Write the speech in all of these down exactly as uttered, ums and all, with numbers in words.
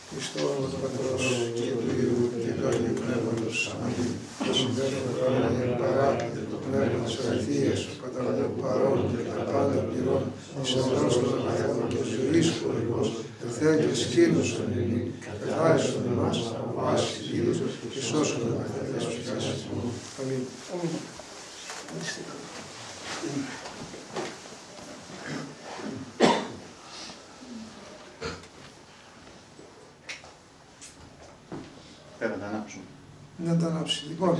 Χριστό το Πατρός και του Υιού και του Αγίου Πνεύματος. Αμήν. Το συντέλουμε τώρα και παράπτει το πνεύμα της αληθείας, ο πατρών παρών και τα πάντα πληρών, της αιώνας των αγαθών και της ζωής χωρικός, θέλεις Κύριος των Ελλήνων, καθάρισον εμάς από βάσης της γης και σώσον τα μαθητές ψυχάς. Αμήν. Πέρα να ανάψουν. Να τα ανάψει. Λοιπόν,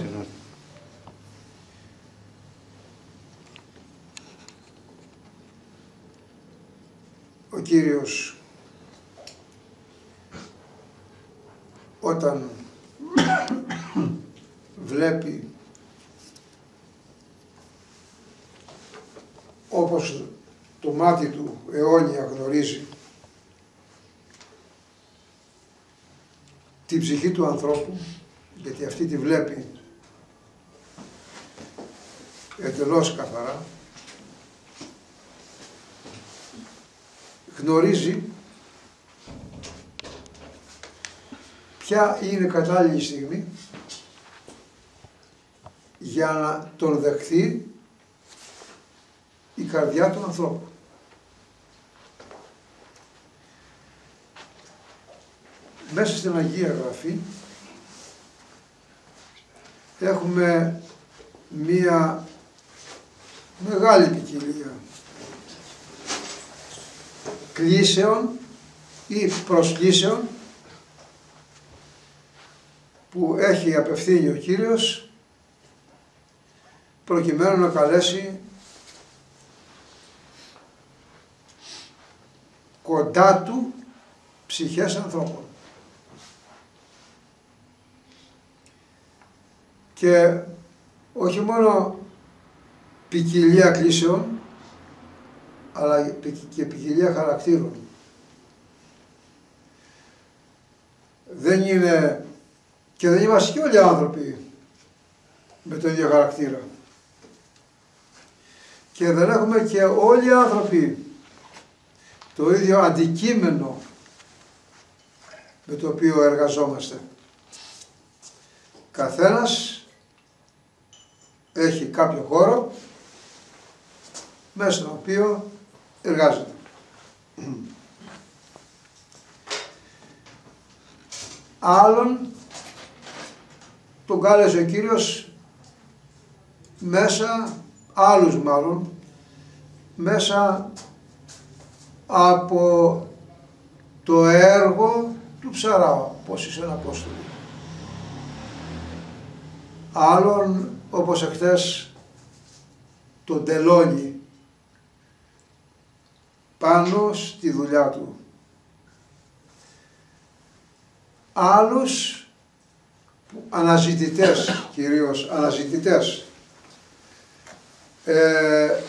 ο Κύριος όταν βλέπει όπως το μάτι του αιώνια γνωρίζει την ψυχή του ανθρώπου, γιατί αυτή τη βλέπει εντελώς καθαρά, γνωρίζει ποια είναι κατάλληλη στιγμή για να τον δεχθεί η καρδιά του ανθρώπου. Μέσα στην Αγία Γραφή έχουμε μία μεγάλη ποικιλία κλήσεων ή προσκλήσεων που έχει απευθύνει ο Κύριος προκειμένου να καλέσει κοντά του ψυχές ανθρώπων. Και όχι μόνο ποικιλία κλήσεων, αλλά και ποικιλία χαρακτήρων. Δεν είναι, και δεν είμαστε και όλοι άνθρωποι με τον ίδιο χαρακτήρα. Και δεν έχουμε και όλοι οι άνθρωποι το ίδιο αντικείμενο με το οποίο εργαζόμαστε. Καθένας έχει κάποιο χώρο μέσα στον οποίο εργάζεται. Άλλον τον κάλεσε ο Κύριος μέσα, άλλους μάλλον, μέσα από το έργο του Ψαράω, πώς είσαι ένα Απόστολο. Άλλον, όπως εχθές, τον τελώνει πάνω στη δουλειά του. Άλλους, αναζητητές, κυρίως αναζητητές, ε,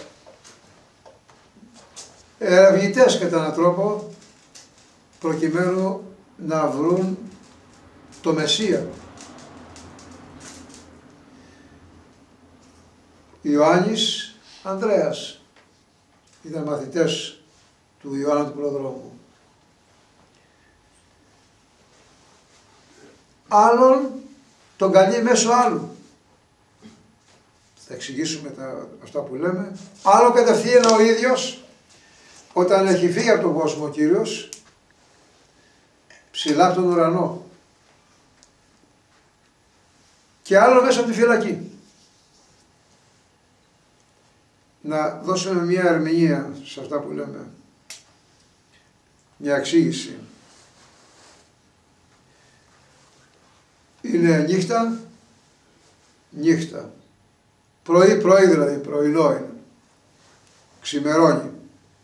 ερευνητές κατά έναν τρόπο, προκειμένου να βρουν το Μεσσία. Ιωάννης, Ανδρέας ήταν μαθητές του Ιωάννου του Προδρόμου. Άλλον τον καλεί μέσω άλλου. Θα εξηγήσουμε τα, αυτά που λέμε. Άλλο κατευθείαν ο ίδιος, όταν έχει φύγει από τον κόσμο ο Κύριος, ψηλά από τον ουρανό. Και άλλο μέσα από τη φυλακή. Να δώσουμε μια ερμηνεία σε αυτά που λέμε. Μια εξήγηση. Είναι νύχτα, νύχτα. Πρωί, πρωί δηλαδή, πρωινό είναι. Ξημερώνει.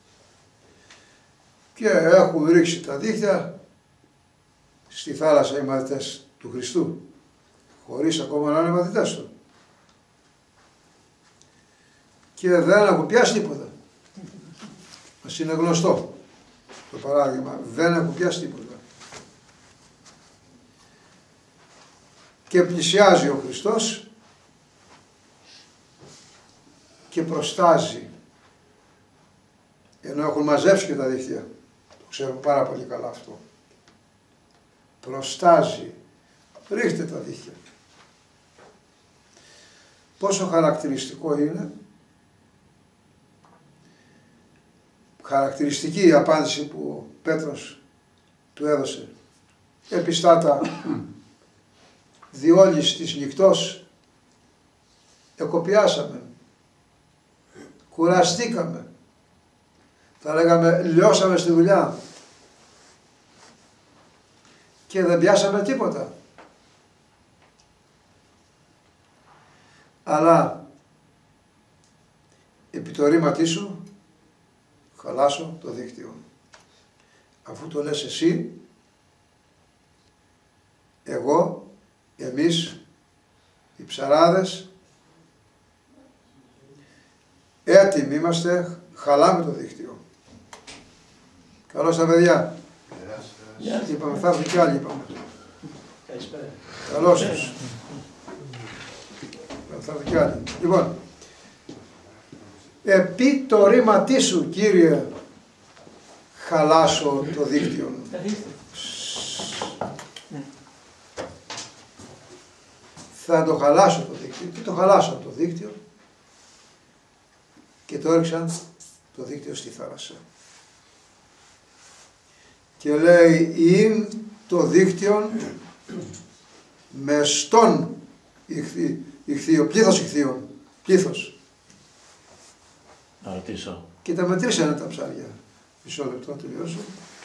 Και έχουν ρίξει τα δίχτυα στη θάλασσα οι μαθητές του Χριστού. Χωρίς ακόμα να είναι μαθητές του. Και δεν έχουν πιάσει τίποτα. Μας είναι γνωστό το παράδειγμα. Δεν έχουν πιάσει τίποτα. Και πλησιάζει ο Χριστός και προστάζει. Ενώ έχουν μαζέψει και τα δίχτυα. Το ξέρουν πάρα πολύ καλά αυτό. προστάζει. Ρίχτε τα δίχτυα. Πόσο χαρακτηριστικό είναι, χαρακτηριστική η απάντηση που ο Πέτρος του έδωσε. Επιστάτα διόλης της νυχτός, εκοπιάσαμε, κουραστήκαμε, θα λέγαμε λιώσαμε στη δουλειά και δεν πιάσαμε τίποτα. Αλλά επί το ρήματί σου χαλάσω το δίκτυο. Αφού το λες εσύ, εγώ, εμείς, οι ψαράδες, έτοιμοι είμαστε, χαλάμε το δίκτυο. Καλώς τα παιδιά. Yeah. Είπαμε, θα έρθουν κι άλλοι, είπαμε. Καλώς τους. Θα έρθουν κι άλλοι. Λοιπόν, επί το ρήματί σου, Κύριε, χαλάσω το δίκτυο. Θα το χαλάσω το δίκτυο. Τι το χαλάσω το δίκτυο και το έριξαν το δίκτυο στη θάλασσα. Και λέει, είναι το δίκτυο με στόν ηχθείο, πλήθος ηχθείων, πλήθος. Να ρωτήσω. Και τα μετρήσανε τα ψάρια. Μισό λεπτό, τελειώσω.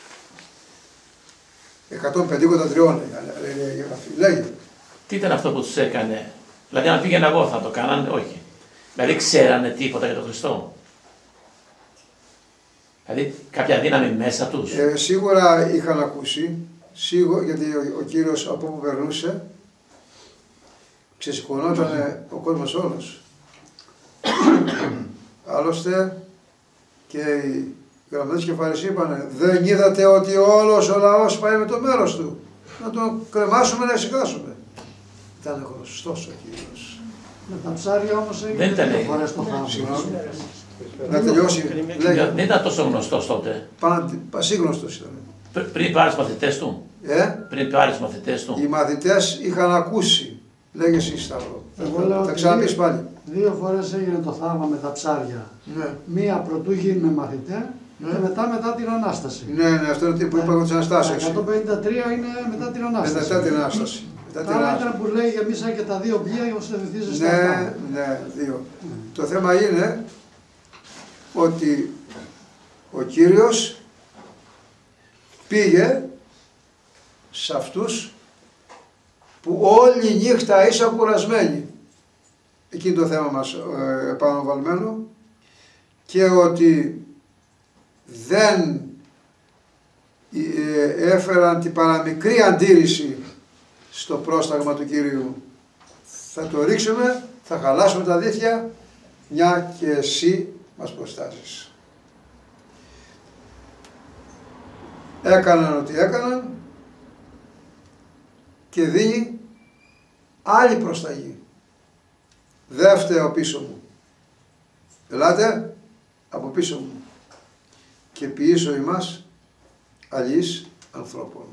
εκατόν πενήντα τριών λέγει. Τι ήταν αυτό που τους έκανε, δηλαδή αν πήγαινα εγώ θα το κάνανε, όχι. Δηλαδή ξέρανε τίποτα για τον Χριστό. Δηλαδή κάποια δύναμη μέσα τους. Ε, σίγουρα είχαν ακούσει, σίγουρα, γιατί ο, ο Κύριος από όπου περνούσε, ξεσηκωνόταν ο κόσμος όλος. Άλλωστε και οι γραμματείς και φαρισαίοι είπανε, δεν είδατε ότι όλος ο λαός πάει με το μέρος του. Να τον κρεμάσουμε, να ησυχάσουμε. Ήταν γνωστός ο Κύριος. Με τα ψάρια όμως έγινε δύο φορές στο θάνατο. Να τελειώσει. Δεν ήταν τόσο γνωστός τότε. Πασίγνωστος ήταν. Πρ, πριν πάρει τους μαθητές του. Ε? Πριν πάρει τους μαθητές του. Οι μαθητές είχαν ακούσει. Λέγε εσύ Σταύρο. Θα ξαναπείς πάλι. Δύο φορές έγινε το θαύμα με τα ψάρια. Ναι. Μία πρωτού γίνουμε μαθητέ ναι. και μετά μετά την Ανάσταση. Ναι, ναι, αυτό είναι που είπα εγώ της Αναστάσεως. εκατόν πενήντα τρία είναι μετά την Ανάσταση. Μετά την Ανάσταση. Τα άλλα ήταν που λέει γεμίσα και τα δύο πλοία ώστε να βυθίζεσαι στα Ναι, αυτά. ναι, δύο. Mm. Το θέμα είναι ότι ο Κύριος πήγε σε αυτούς που όλη η νύχτα ήσαν κουρασμένοι. Εκεί είναι το θέμα μας ε, επαναβαλμένο και ότι δεν ε, έφεραν την παραμικρή αντίρρηση στο πρόσταγμα του Κυρίου. Θα το ρίξουμε, θα χαλάσουμε τα δίχτυα, μια και εσύ μας προστάζεις. Έκαναν ό,τι έκαναν και δίνει άλλη προσταγή. Δεν φταίω πίσω μου. Ελάτε από πίσω μου και ποιήσω ημάς αλλοίς ανθρώπων.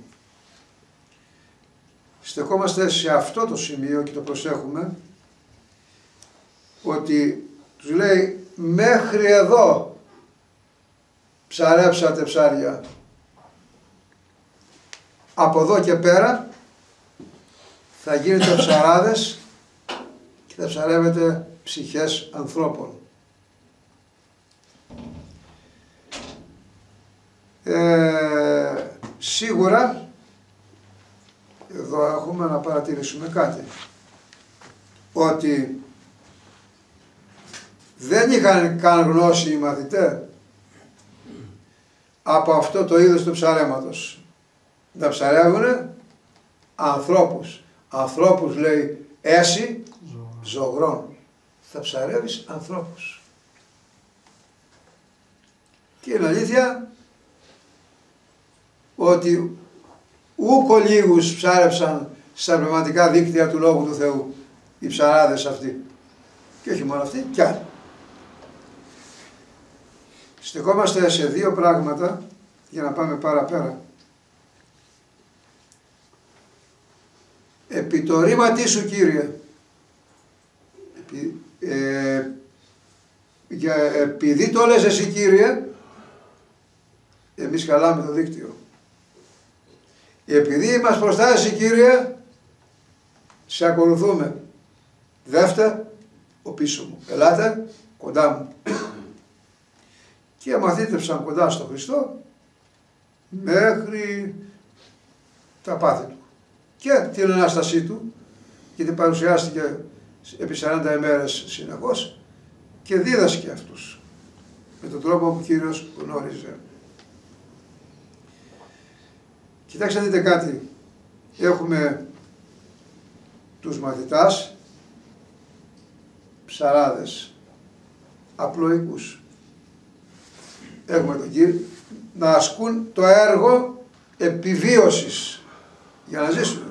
Στεκόμαστε σε αυτό το σημείο και το προσέχουμε ότι τους λέει μέχρι εδώ ψαρέψατε ψάρια. Από εδώ και πέρα θα γίνετε ψαράδες και θα ψαρεύετε ψυχές ανθρώπων. Ε, σίγουρα εδώ έχουμε να παρατηρήσουμε κάτι, ότι δεν είχαν καν γνώση οι μαθητές από αυτό το είδος του ψαρέματος. Να ψαρεύουνε ανθρώπους. Ανθρώπους λέει έσυ ζωγρών. Θα ψαρεύεις ανθρώπους. Και είναι αλήθεια ότι ούκο λίγους ψάρεψαν στα πνευματικά δίκτυα του Λόγου του Θεού οι ψαράδες αυτοί. Και όχι μόνο αυτοί, κι άλλοι. Στεκόμαστε σε δύο πράγματα για να πάμε παραπέρα. επί το ρήματί σου, Κύριε, επί, ε, για, επειδή το λες εσύ, Κύριε, εμείς χαλάμε το δίκτυο. Επειδή μας προστάζεις, Κύριε, σε ακολουθούμε. Δεύτε ο πίσω μου. Ελάτε κοντά μου. Και αμαθήτευσαν κοντά στο Χριστό μέχρι τα πάθη του. Και την Ανάστασή του, γιατί παρουσιάστηκε επί σαράντα ημέρες συνεχώς και δίδασκε αυτούς με τον τρόπο που ο Κύριος γνώριζε. Κοιτάξτε, δείτε κάτι. Έχουμε τους μαθητάς, ψαράδες, απλοϊκούς. Έχουμε τον Κύριο να ασκούν το έργο επιβίωσης για να ζήσουν.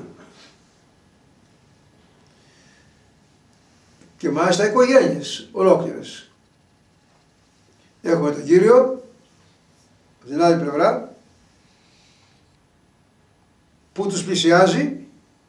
Και μάλιστα οικογένειες ολόκληρες. Έχουμε τον Κύριο, από την άλλη πλευρά, που τους πλησιάζει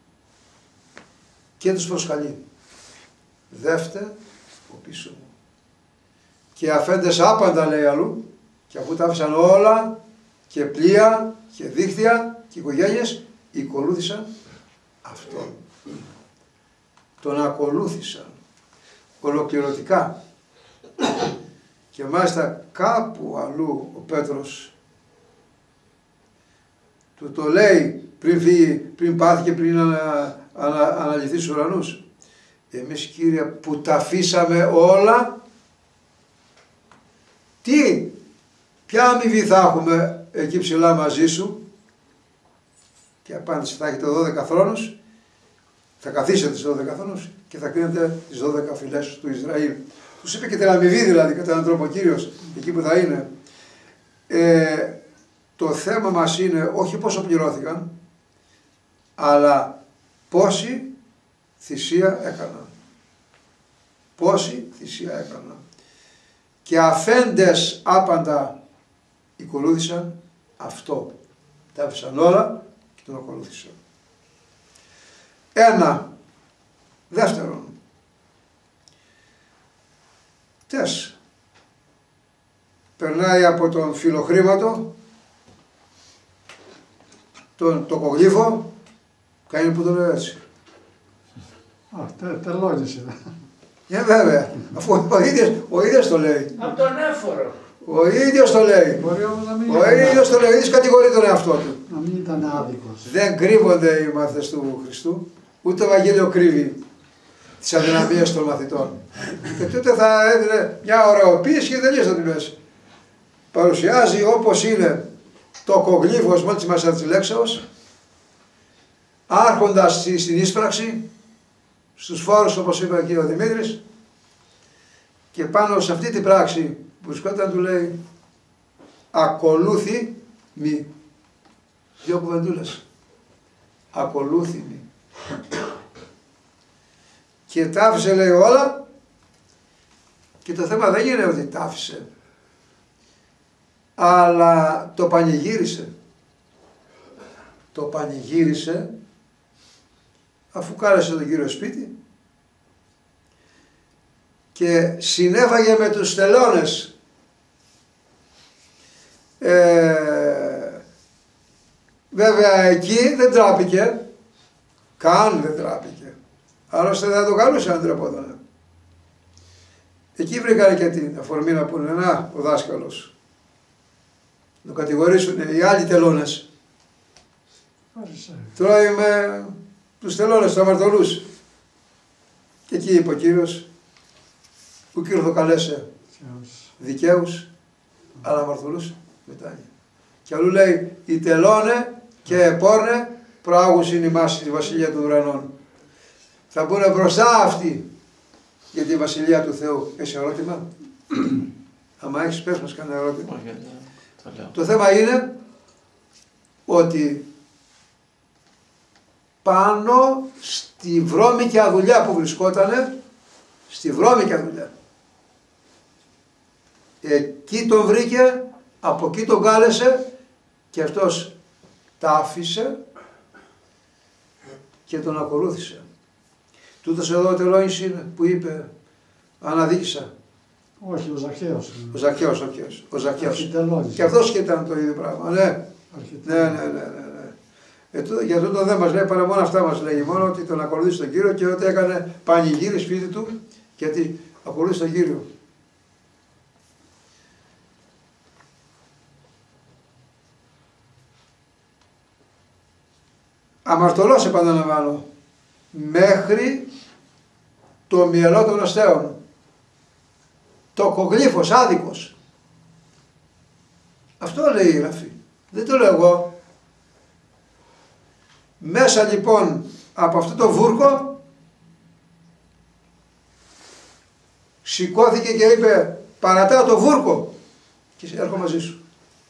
και τους προσκαλεί. Δεύτε ο πίσω μου. Και αφέντες άπαντα, λέει αλλού, και αφού τα άφησαν όλα και πλοία και δίχτυα και οικογένειες, ακολούθησαν αυτόν. Τον ακολούθησαν ολοκληρωτικά. Και μάλιστα κάπου αλλού ο Πέτρος του το λέει πριν φύγει, πριν πάθει και πριν ανα, ανα, αναλυθεί στους ουρανούς. Εμείς, Κύριε, που τα αφήσαμε όλα, τι, ποια αμοιβή θα έχουμε εκεί ψηλά μαζί σου? Και απάντηση, θα έχετε δώδεκα θρόνους, θα καθίσετε στους δώδεκα θρόνους και θα κρίνετε τις δώδεκα φυλές του Ισραήλ. Τους είπε και την αμοιβή, δηλαδή, κατά έναν τρόπο ο Κύριος, εκεί που θα είναι. Ε, το θέμα μας είναι όχι πόσο πληρώθηκαν, αλλά πόση θυσία έκαναν. Πόση θυσία έκαναν. Και αφέντες άπαντα ακολούθησαν αυτό. Τα άφησαν όλα και τον ακολούθησαν. Ένα. Δεύτερον. Τες. Περνάει από τον φιλοχρήματο, τον τοκογλύφο, κάνει που το λέω έτσι. Α, τε, τελώνεις είναι. Ναι, βέβαια, αφού ο ίδιος, ο ίδιος το λέει. Από τον έφορο. Ο ίδιος το λέει. Μπορεί όμως να μην, Ο ίδιος το λέει, ο ίδιος κατηγορεί τον εαυτό του. να μην ήταν άδικος. Δεν κρύβονται οι μαθητές του Χριστού, ούτε το Ευαγγέλιο κρύβει τις αδυναμίες των μαθητών. Και τότε θα έδινε μια ωραιοποίηση και τελείως θα την πες. Παρουσιάζει όπως είναι το κογλύφος μόλις μέσα της λέξεως, άρχοντας στην ίσπραξη, στους φόρους όπως είπε και ο Δημήτρης, και πάνω σε αυτή την πράξη που βρισκόταν του λέει ακολούθη μη. Δύο κουβεντούλες. Ακολούθη μη. Και τα άφησε, λέει, όλα, και το θέμα δεν είναι ότι τα άφησε, αλλά το πανηγύρισε. Το πανηγύρισε αφού κάλεσε τον Κύριο σπίτι και συνέφαγε με τους τελώνες. Ε, βέβαια εκεί δεν τράπηκε, καν δεν τράπηκε. Άλλωστε δεν το καλούσε αν τρεπότανε. Εκεί βρήκανε και την αφορμή να πούνε, να, ο δάσκαλος. Να κατηγορήσουν οι άλλοι τελώνες. Τρώει με τους τελώνες, τους αμαρτωλούς. Και εκεί είπε ο Κύριος, που Κύριο το καλέσε δικαίους, αλλά αμαρτωλούς μετάνια. Και αλλού λέει, οι τελώνε και επόρνε προάγουσιν ημάς στη βασιλεία των ουρανών. Θα μπουν μπροστά αυτοί για τη βασιλεία του Θεού. Έχεις ερώτημα? Άμα έχεις, πες μας κανένα ερώτημα. Το θέμα είναι ότι πάνω στη βρώμικια δουλειά που βρισκότανε, στη βρώμικια δουλειά, εκεί τον βρήκε, από εκεί τον κάλεσε και αυτός τα άφησε και τον ακολούθησε. Τούτος εδώ ο τελώνης είναι που είπε αναδίκησα. Όχι, ο Ζακχαίος. Ο Ζακχαίος, ο Ζακχαίος. Ο Ζακχαίος. Και αυτός και ήταν το ίδιο πράγμα. Ναι, ναι, ναι, ναι, ναι, ναι. Ε, τούτο, για τούτο δεν μας λέει παρά μόνο αυτά μας λέγει. Μόνο ότι τον ακολούθησε τον Κύριο και ότι έκανε πανηγύρι σπίτι του γιατί ακολούθησε τον Κύριο. Αμαρτωλός επαναλαμβάνω, μέχρι το μυαλό των αστέων, το κογλύφος, άδικος. Αυτό λέει η Γραφή, δεν το λέω εγώ. Μέσα λοιπόν από αυτό το βούρκο σηκώθηκε και είπε παρατάω το βούρκο και έρχομαι μαζί σου.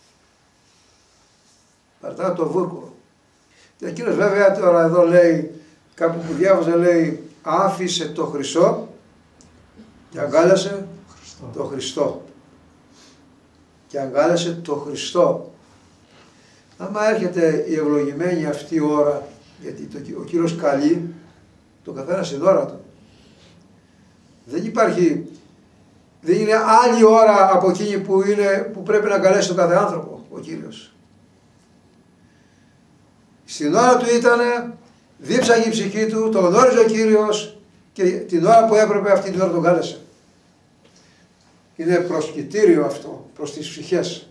Παρατάω το βούρκο. Εκείνος βέβαια τώρα εδώ λέει, κάπου που διάβαζε λέει, άφησε το χρυσό και αγκάλιασε Χριστό. το Χριστό. Και αγκάλιασε το Χριστό. Άμα έρχεται η ευλογημένη αυτή ώρα, γιατί το, ο Κύριος καλεί, το καθένα στην ώρα του. Δεν υπάρχει, δεν είναι άλλη ώρα από εκείνη που, είναι, που πρέπει να αγκαλέσει τον κάθε άνθρωπο ο Κύριος. Στην ώρα του ήτανε, δίψαγε η ψυχή του, τον γνώριζε ο Κύριος και την ώρα που έπρεπε αυτή την ώρα τον κάλεσε. Είναι προσκυτήριο αυτό προς τις ψυχές.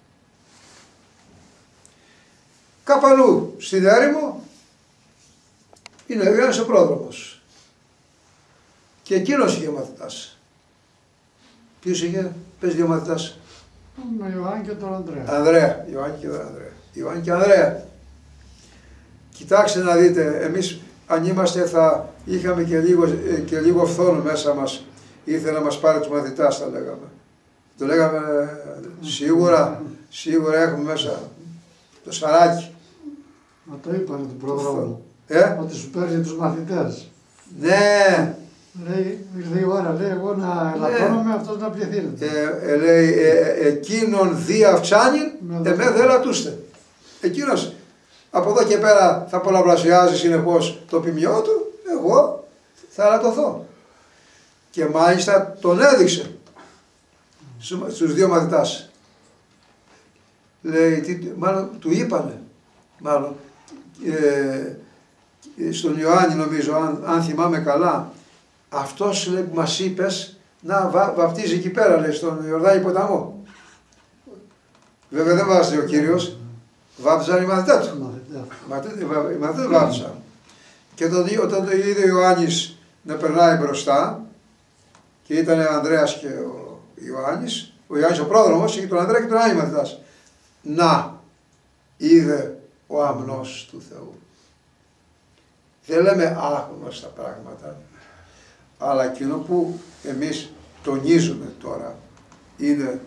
Κάπου αλλού στην έρημο είναι ο Ιωάννης ο πρόδρομος και εκείνος είχε μαθητάς. Ποιος είχε, πες δύο μαθητάς. Τον Ιωάννη και τον Ανδρέα. Ανδρέα, Ιωάννη και τον Ανδρέα. Ιωάννη και Ανδρέα. Κοιτάξτε να δείτε, εμείς αν είμαστε θα είχαμε και λίγο, και λίγο φθόνο μέσα μας, ήρθε να μας πάρει τους μαθητάς θα λέγαμε. Το λέγαμε σίγουρα, σίγουρα έχουμε μέσα το σαράκι. Μα το είπανε του προδρόμου, ε? ότι σου παίρνει τους μαθητές. Ναι. Λέει, ήρθε η ώρα, λέει, εγώ να ελαττώνομαι, ναι. Αυτός να πληθύνεται. Ε, ε, λέει, ε, ε, εκείνον δι αυξάνει, εμέ δεν λατούστε. Εκείνος από εδώ και πέρα θα πολλαπλασιάζει συνεχώς το ποιμιό του, εγώ θα λατωθώ. Και μάλιστα τον έδειξε στους δύο μαθητάς. Λέει, τι, μάλλον του είπανε, μάλλον, ε, στον Ιωάννη νομίζω, αν, αν θυμάμαι καλά, αυτός λέει, που μας είπες να βα, βαπτίζει εκεί πέρα, λέει, στον Ιορδάνη ποταμό. Βέβαια δεν βάζει ο Κύριος, βάπτιζαν οι μαθητές του. Οι μαθητές βάπτιζαν. Και όταν το είδε ο Ιωάννης να περνάει μπροστά, και ήταν ο Ανδρέας και ο Ιωάννης, ο Ιωάννης ο πρόδρομος, και τον Ανδρέα και τον Ιωάννη μαθητάς. Να, είδε ο αμνός του Θεού. Δεν λέμε άγνωστα πράγματα, αλλά εκείνο που εμείς τονίζουμε τώρα είναι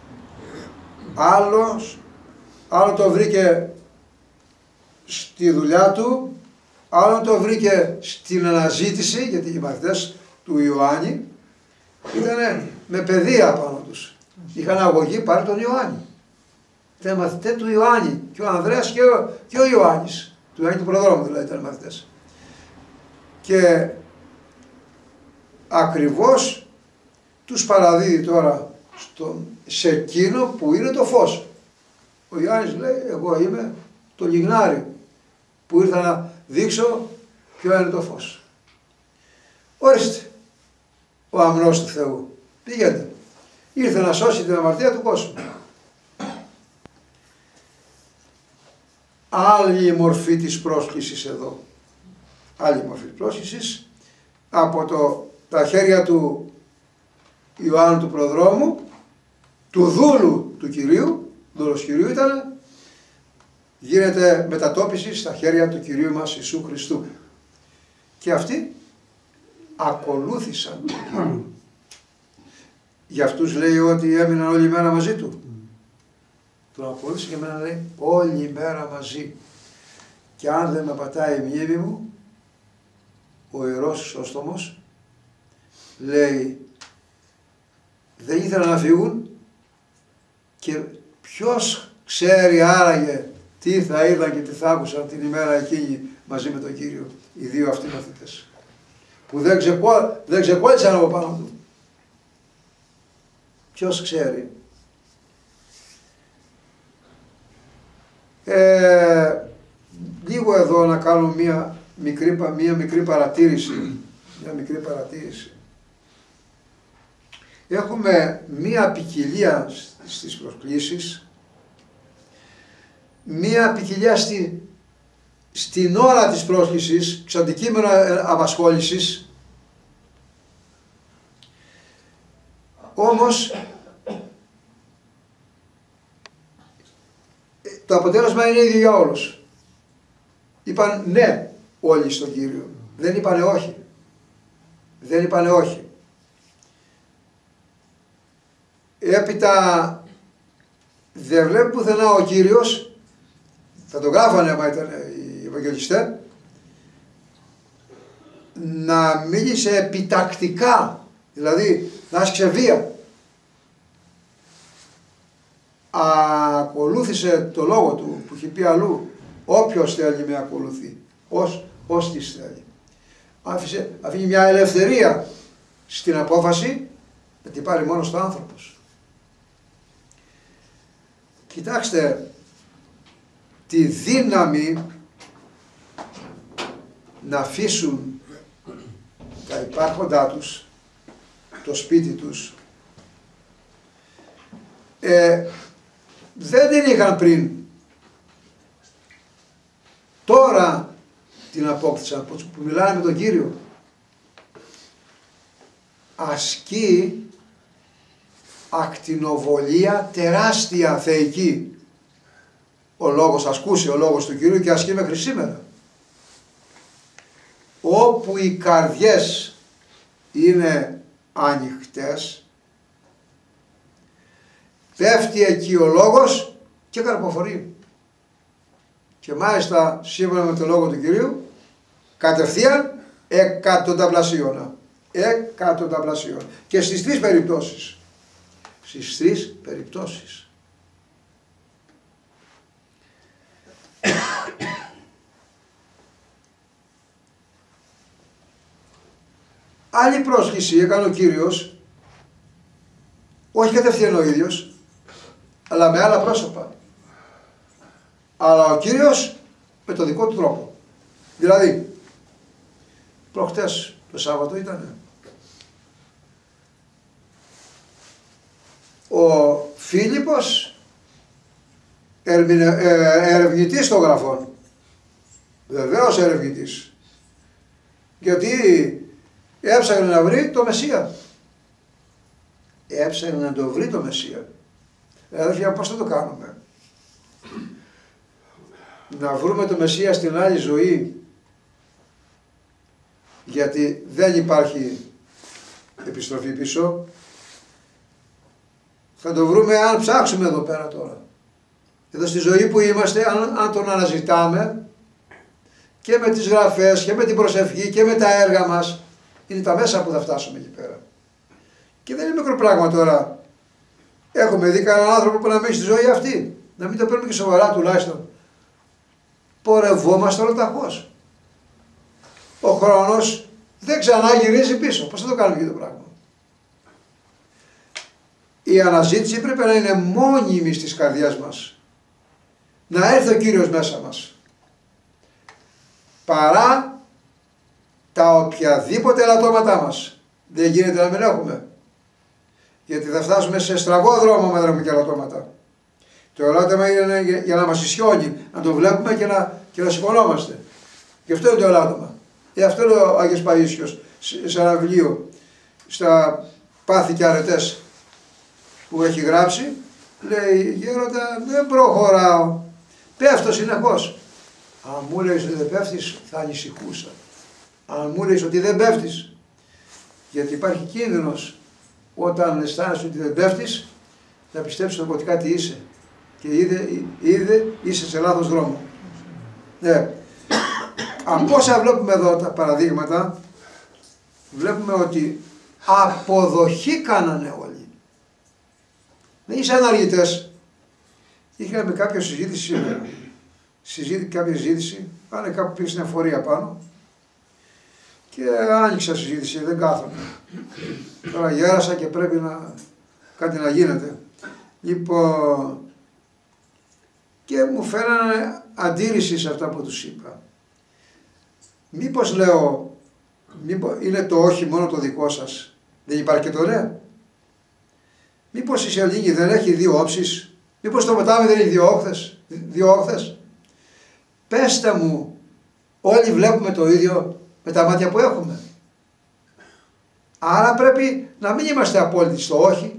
άλλος, άλλο το βρήκε στη δουλειά του, άλλο το βρήκε στην αναζήτηση, γιατί οι μαθητές του Ιωάννη ήταν με παιδεία πάνω τους. Είχαν αγωγή πάρει τον Ιωάννη. Ήταν μαθητές του Ιωάννη και ο Ανδρέας και ο, και ο Ιωάννης, του Ιωάννη του προδρόμου δηλαδή ήταν μαθητές. Και ακριβώς τους παραδίδει τώρα στον, σε εκείνο που είναι το φως. Ο Ιωάννης λέει, εγώ είμαι το λιγνάρι που ήρθα να δείξω ποιο είναι το φως. Ορίστε, ο αμνός του Θεού, πήγαινε, ήρθε να σώσει την αμαρτία του κόσμου. Άλλη μορφή της πρόσκλησης εδώ, άλλη μορφή της πρόσκλησης, από το, τα χέρια του Ιωάννου του προδρόμου, του δούλου του Κυρίου, δούλος Κυρίου ήταν, γίνεται μετατόπιση στα χέρια του Κυρίου μας Ιησού Χριστού. Και αυτοί ακολούθησαν τον Κύριο. Για αυτούς λέει ότι έμειναν όλη μέρα μαζί του. Τον ακολούθησε και εμένα λέει όλη μέρα μαζί. Και αν δεν με πατάει η μνήμη μου, ο Ιερός Χρυσόστομος λέει δεν ήθελαν να φύγουν και ποιος ξέρει άραγε τι θα είδαν και τι θα άκουσαν την ημέρα εκείνη μαζί με τον Κύριο οι δύο αυτοί μαθητές, που δεν, ξεκό, δεν ξεκόλλησαν από πάνω του. Ποιος ξέρει. Ε, λίγο εδώ να κάνω μία μικρή, μία μικρή παρατήρηση. Μία μικρή παρατήρηση. Έχουμε μία ποικιλία στις προσκλήσεις, μία ποικιλία στη, στην ώρα της πρόσκλησης, στο αντικείμενο απασχόλησης, όμως το αποτέλεσμα είναι ίδιο για όλους. Είπαν ναι όλοι στον Κύριο, δεν είπανε όχι. Δεν είπανε όχι. Έπειτα δεν βλέπει πουθενά ο Κύριος, θα το γράφανε άμα ήταν οι Ευαγγελιστές, να μίλησε επιτακτικά, δηλαδή να άσκησε βία. Ακολούθησε το λόγο του που έχει πει αλλού, όποιος θέλει με ακολουθεί, ως, ως της θέλει. Άφησε, αφήνει μια ελευθερία στην απόφαση να την πάρει μόνος το άνθρωπος. Κοιτάξτε τη δύναμη να αφήσουν τα υπάρχοντά τους, το σπίτι τους, ε, δεν την είχαν πριν. Τώρα την απόκτησαν, που μιλάνε με τον Κύριο. Ασκεί ακτινοβολία τεράστια θεϊκή. Ο λόγος ασκούσε, ο λόγος του Κυρίου και ασκεί μέχρι σήμερα. Όπου οι καρδιές είναι ανοιχτές, πέφτει εκεί ο λόγος και καρποφορεί. Και μάλιστα σύμφωνα με το λόγο του Κυρίου, κατευθείαν εκατονταπλασίωνα. Εκατονταπλασίωνα. Και στις τρεις περιπτώσεις. Στις τρεις περιπτώσεις. Άλλη πρόσκληση έκανε ο Κύριος, όχι κατευθείαν ο ίδιος, αλλά με άλλα πρόσωπα. Αλλά ο Κύριος με το δικό του τρόπο. Δηλαδή, προχτές το Σάββατο ήταν ο Φίλιππος, ερευνητής των γραφών. Βεβαίως ερευνητής. Γιατί έψαχνε να βρει το Μεσσία. Έψαχνε να το βρει το Μεσσία. Αδέρφια, πώς θα το κάνουμε? Να βρούμε το Μεσσία στην άλλη ζωή, γιατί δεν υπάρχει επιστροφή πίσω. Θα το βρούμε αν ψάξουμε εδώ πέρα τώρα. Εδώ στη ζωή που είμαστε, αν, αν τον αναζητάμε και με τις γραφές και με την προσευχή και με τα έργα μας, είναι τα μέσα που θα φτάσουμε εκεί πέρα. Και δεν είναι μικρό πράγμα τώρα. Έχουμε δει κανέναν άνθρωπο που να μείνει στη ζωή αυτή. Να μην το παίρνουμε και σοβαρά τουλάχιστον. Πορευόμαστε ολοταχώς. Ο χρόνος δεν ξανά γυρίζει πίσω. Πώς θα το κάνουμε αυτό το πράγμα? Η αναζήτηση πρέπει να είναι μόνιμη στις καρδιές μας. Να έρθει ο Κύριος μέσα μας. Παρά τα οποιαδήποτε ελαττώματά μας. Δεν γίνεται να μην έχουμε. Γιατί θα φτάσουμε σε στραβό δρόμο με δρόμο και ελαττώματα. Το ελάττωμα είναι για, για να μας ισιώνει, να το βλέπουμε και να, και να συμφωνόμαστε. Γι' αυτό είναι το ελάττωμα. Ε, αυτό είναι ο Άγιος Παΐσιος σε, σε ένα βιβλίο, στα πάθη και αρετές που έχει γράψει, λέει: γέροντα, δεν προχωράω, πέφτω συνεχώς. Αν μου λέει ότι δεν πέφτεις, θα ανησυχούσα. Αν μου λέει ότι δεν πέφτεις, γιατί υπάρχει κίνδυνος όταν αισθάνεσαι ότι δεν πέφτεις, να πιστέψεις ότι κάτι είσαι. Και είδε, είδε είσαι σε λάθος δρόμο. Ναι. Από όσα βλέπουμε εδώ τα παραδείγματα, βλέπουμε ότι αποδοχή κάνανε όλοι. Δεν είσαι αναργητές. Είχαμε κάποια συζήτηση σήμερα. συζήτηση, κάποια συζήτηση, πάνε κάπου πήγε στην εφορία πάνω και άνοιξα συζήτηση, δεν κάθομαι. Τώρα γέρασα και πρέπει να κάτι να γίνεται. Λοιπόν, και μου φέρανε αντίρρηση σε αυτά που τους είπα. Μήπως λέω, μήπως είναι το όχι μόνο το δικό σας, δεν υπάρχει και το ναι. Μήπως η σελήνη δεν έχει δύο όψεις, μήπως το ποτάμι δεν έχει δύο όχθες, δύο όχθες. Πέστε μου, όλοι βλέπουμε το ίδιο με τα μάτια που έχουμε. Άρα πρέπει να μην είμαστε απόλυτοι στο όχι.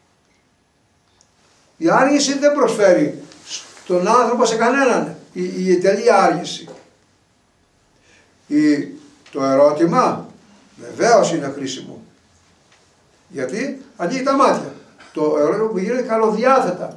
Η άργηση δεν προσφέρει στον άνθρωπο σε κανέναν, η, η τελεία άργηση. Η, το ερώτημα βεβαίως είναι χρήσιμο. Γιατί ανοίγει τα μάτια. Το ερώτημα που γίνεται καλοδιάθετα.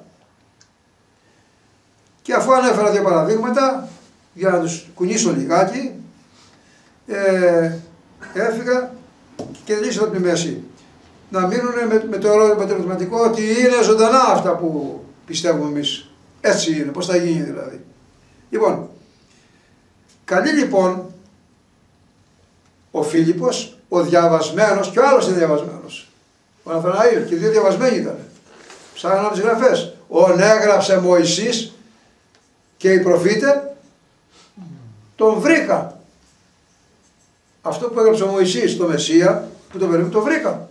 Και αφού ανέφερα δύο παραδείγματα, για να τους κουνήσω λιγάκι, ε, έφυγα και λύσω από τη μέση. Να μείνουν με, με το ερωτηματικό ότι είναι ζωντανά αυτά που πιστεύουμε εμείς. Έτσι είναι, πώς θα γίνει δηλαδή. Λοιπόν, καλεί λοιπόν ο Φίλιππος, ο διαβασμένος, και ο άλλος είναι διαβασμένος. Ο Ναθαναήλ, και δύο διαβασμένοι ήταν. Ψάχναν από τις γραφές. «Ον έγραψε Μωυσής και οι προφήτες, τον βρήκα». Αυτό που έγραψε ο Μωυσής, το Μεσσία, που το περίπου, το βρήκα.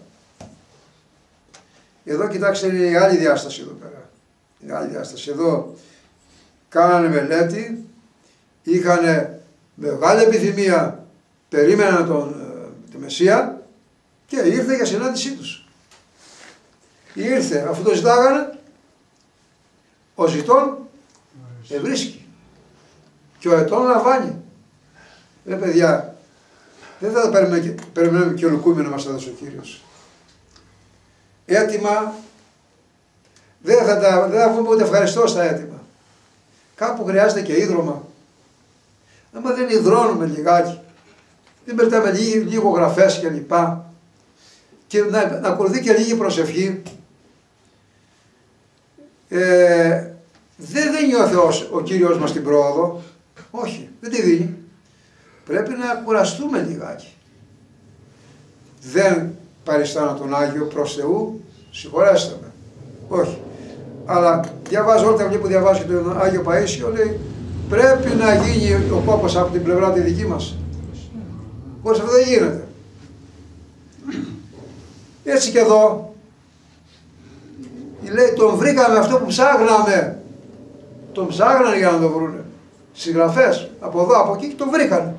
Εδώ κοιτάξτε, είναι η άλλη διάσταση εδώ πέρα. Η άλλη διάσταση. Εδώ κάνανε μελέτη, είχαν μεγάλη επιθυμία, περίμεναν τον, τον Μεσσία και ήρθε για συνάντησή τους. Ήρθε, αφού το ζητάγανε, ο ζητών ευρίσκει και ο ετών λαμβάνει. Ρε παιδιά, δεν θα τα περιμένουμε, περιμένουμε και ολοκούμενο να μας τα δώσει ο Κύριος. Έτοιμα, δεν θα, τα, δεν θα πούμε ούτε ευχαριστώ στα έτοιμα. Κάπου χρειάζεται και ίδρωμα. Άμα δεν υδρώνουμε λιγάκι, δεν περτάμε λίγο, λίγο γραφές και λοιπά, και να, να ακολουθεί και λίγη προσευχή, ε, δεν δίνει ο Θεός, ο Κύριος μας την πρόοδο. Όχι, δεν τη δίνει. Πρέπει να κουραστούμε λιγάκι. Δεν παριστάνω τον Άγιο προς Θεού, συγχωρέστε με. Όχι. Αλλά διαβάζω όλα τα βιβλία που διαβάζει και τον Άγιο Παΐσιο, λέει πρέπει να γίνει ο κόπος από την πλευρά τη δική μας. Χωρίς αυτό δεν γίνεται. Έτσι και εδώ, λέει τον βρήκαμε αυτό που ψάχναμε. Τον ψάχνανε για να τον βρούνε. Συγγραφές, από εδώ, από εκεί, και τον βρήκανε.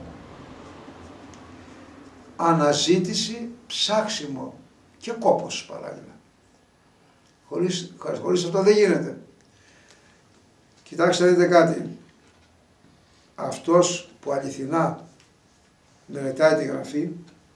Αναζήτηση, ψάξιμο και κόπος παράλληλα. Χωρίς, χωρίς αυτό δεν γίνεται. Κοιτάξτε να δείτε κάτι. Αυτός που αληθινά μελετάει τη Γραφή,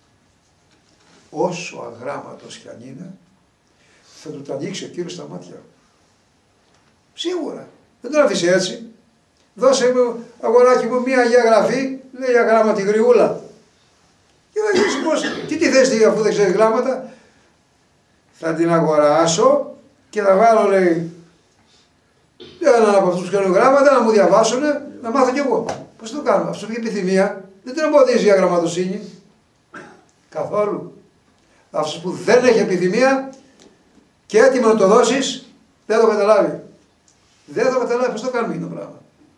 όσο αγράμματος κι αν είναι, θα του τα ανοίξει ο Κύριος στα μάτια. Σίγουρα. Δεν τον αφήσει έτσι. Δώσε μου, αγοράκι μου, μία Αγία Γραφή, λέει αγράμματη γριούλα. Και θα δεις πώς, τι τη θες αφού δεν ξέρει γράμματα. Θα την αγοράσω και θα βάλω, λέει, έναν από αυτούς που κάνουν γράμματα να μου διαβάσουν, να μάθω κι εγώ. Πώς το κάνω, αυτό έχει επιθυμία, δεν την εμποδίζει η αγραμματοσύνη. Καθόλου. Αυτός που δεν έχει επιθυμία και έτοιμο να το δώσεις, δεν το καταλάβει. Δεν το καταλάβει, πώς το κάνουμε αυτό το πράγμα.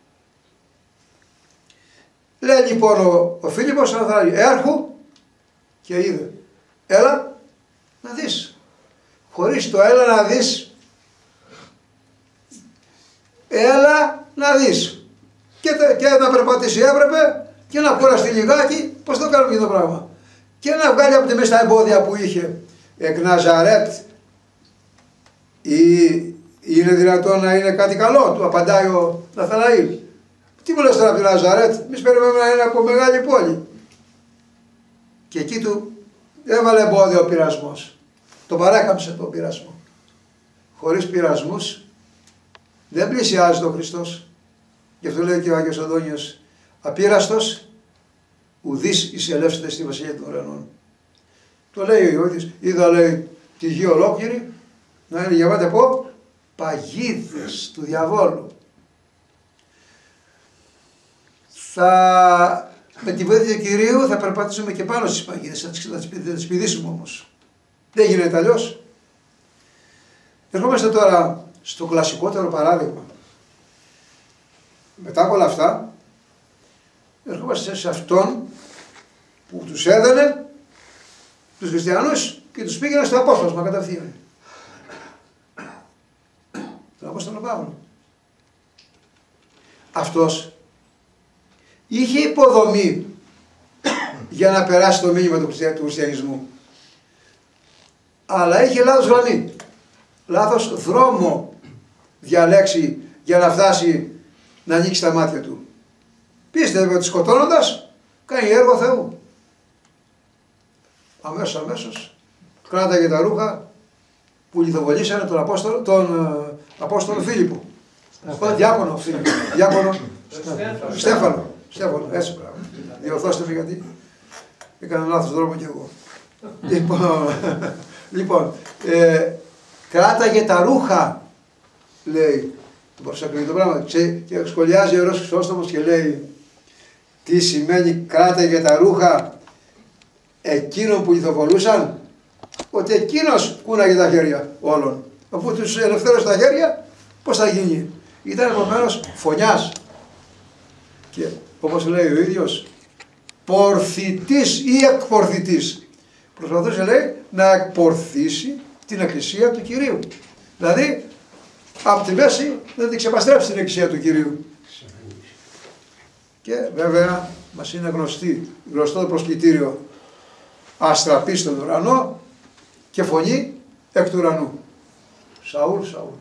Λέει λοιπόν ο, ο Φίλιππος να θα λέει, έρχου και είδε. Έλα να δεις. Χωρίς το έλα να δεις, έλα να δεις. Και, και να περπατήσει έπρεπε και να κουραστεί λιγάκι, πώς το κάνουμε αυτό το πράγμα. Και να βγάλει από τη μέση τα εμπόδια που είχε εκ Ναζαρέτ. Ή είναι δυνατόν να είναι κάτι καλό, του απαντάει ο Ναθαναήλ. Τι μου λες τώρα από τη Ναζαρέτ, εμείς περιμένουμε να είναι από μεγάλη πόλη. Και εκεί του έβαλε εμπόδιο ο πειρασμός. Το παράκαμψε τον πειρασμό. Χωρίς πειρασμούς δεν πλησιάζει τον Χριστός. Γι' αυτό λέει και ο Άγιος Αντώνιος, απείραστος ουδείς εισελεύσετε στη βασιλεία των ουρανών. Το λέει ο Ιώδης, είδα λέει τη γη ολόκληρη να είναι γεμάτη από παγίδες του διαβόλου. θα, με τη βοήθεια του Κυρίου θα περπατήσουμε και πάνω στις παγίδες, θα τις, θα τις πηδήσουμε όμως. Δεν γίνεται αλλιώς. Ερχόμαστε τώρα στο κλασικότερο παράδειγμα. Μετά από όλα αυτά, ερχόμαστε σε αυτόν που τους έδαινε τους χριστιανούς και τους πήγαινε στο απόσπασμα κατευθείαν. Τον Απόστολο Παύλο. Αυτός είχε υποδομή για να περάσει το μήνυμα του χριστιανισμού. Αλλά είχε λάθος γραμμή. Λάθος δρόμο διαλέξει για να φτάσει να ανοίξει τα μάτια του. Πίστευε ότι σκοτώνοντας κάνει έργο Θεού. Αμέσως αμέσως κράταγε τα ρούχα που λιθοβολήσανε τον Απόστολο, τον uh, Απόστολο Φίλιππο. Τον διάκονο Φίλιππο. Διάκονο Στέφανο. Στέφανο, έτσι πράγμα. Διορθώστε με γιατί έκανα λάθος δρόμο κι εγώ. Λοιπόν, λοιπόν ε, κράταγε τα ρούχα, λέει, το προσεκλεί το πράγμα, και, και σχολιάζει ο Ιερός Χρυσόστομος και λέει τι σημαίνει κράταγε τα ρούχα εκείνων που λιθοβολούσαν, ότι εκείνος κούναγε τα χέρια όλων. Αφού τους ελευθέρωσε τα χέρια, πώς θα γίνει. Ήταν επομένως φωνιάς. Και όπως λέει ο ίδιος, πορθητής ή εκπορθητής. Προσπαθούσε, λέει, να εκπορθήσει την εκκλησία του Κυρίου. Δηλαδή, από τη μέση να την ξεπαστρέψει την εκκλησία του Κυρίου. Και βέβαια μας είναι γνωστή, γνωστό το προσκλητήριο, αστραπή στον ουρανό και φωνή εκ του ουρανού. Σαούλ, Σαούλ.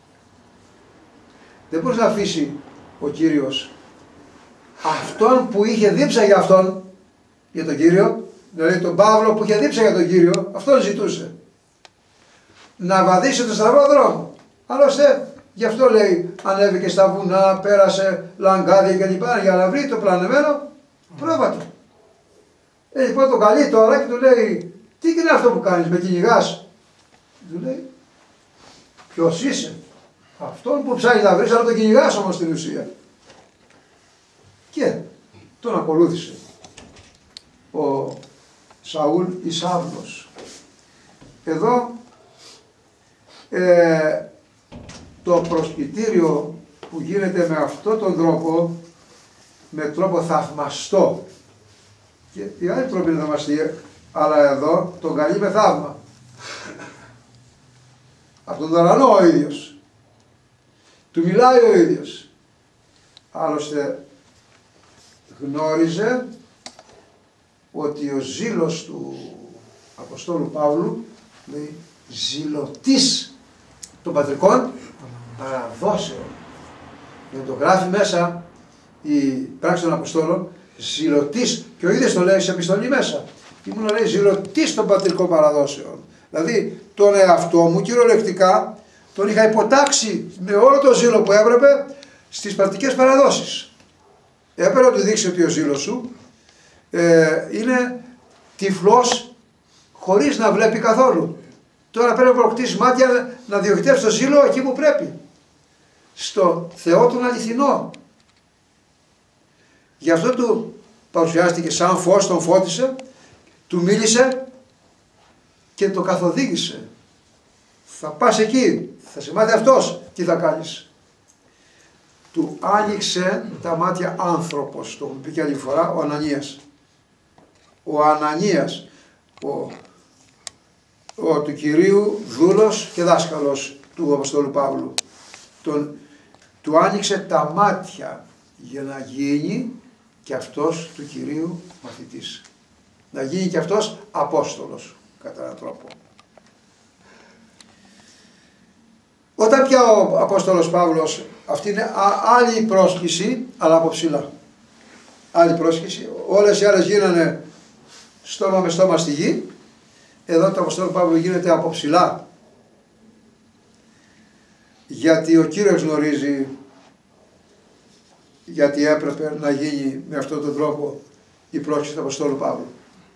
Δεν μπορούσε να αφήσει ο Κύριος αυτόν που είχε δίψα για αυτόν, για τον Κύριο, δηλαδή τον Παύλο που είχε δίψα για τον Κύριο, αυτόν ζητούσε. Να βαδίσει το στραβό δρόμο. Άλλωστε, γι' αυτό λέει, ανέβηκε στα βουνά, πέρασε λαγκάδια κλπ. Για να βρει το πλανεμένο πρόβατο. Ε, λοιπόν τον καλεί τώρα και του λέει, τι είναι αυτό που κάνεις, με κυνηγάς. Του λέει, ποιος είσαι. Αυτόν που ψάχνει να βρεις, αλλά τον κυνηγάς όμως στην ουσία. Και τον ακολούθησε ο Σαούλ εις Σαύλος. Εδώ ε, το προσκλητήριο που γίνεται με αυτόν τον τρόπο, με τρόπο θαυμαστό, και οι άλλοι τρόποι είναι θαυμαστοί, αλλά εδώ τον καλεί με θαύμα. Από τον ουρανό ο ίδιος. Του μιλάει ο ίδιος. Άλλωστε γνώριζε ότι ο ζήλος του Αποστόλου Παύλου, λέει, ζηλωτής των πατρικών παραδόσεων. Δεν το γράφει μέσα η πράξη των Αποστόλων, ζηλωτής, και ο ίδιος το λέει σε επιστολή μέσα. Ήμουν, λέει, ζηλωτής των πατρικών παραδόσεων. Δηλαδή τον εαυτό μου κυριολεκτικά τον είχα υποτάξει με όλο το ζήλο που έπρεπε στις πατρικές παραδόσεις. Έπρεπε να του δείξει ότι ο ζήλος σου ε, είναι τυφλός χωρίς να βλέπει καθόλου. Τώρα πρέπει να προκτήσεις μάτια να διοχετεύσει το ζήλο εκεί που πρέπει. Στο Θεό τον αληθινό. Γι' αυτό του παρουσιάστηκε σαν φως, τον φώτισε, του μίλησε και το καθοδήγησε. Θα πας εκεί, θα σε μάθει αυτός τι θα κάνεις. Του άνοιξε τα μάτια άνθρωπος, το έχουμε πει και άλλη φορά, ο Ανανίας. Ο Ανανίας, ο, ο του Κυρίου δούλος και δάσκαλος του Αποστόλου Παύλου. Τον, του άνοιξε τα μάτια για να γίνει και αυτός του Κυρίου μαθητής. Να γίνει και αυτός Απόστολος, κατά έναν τρόπο. Όταν πια ο Απόστολος Παύλος, αυτή είναι άλλη πρόσκληση, αλλά από ψηλά. Άλλη πρόσκληση, όλες οι άλλες γίνανε στόμα με στόμα στη γη, εδώ το Απόστολο Παύλο γίνεται από ψηλά. Γιατί ο Κύριος γνωρίζει γιατί έπρεπε να γίνει με αυτόν τον τρόπο η πρόσκληση του Αποστόλου Παύλου.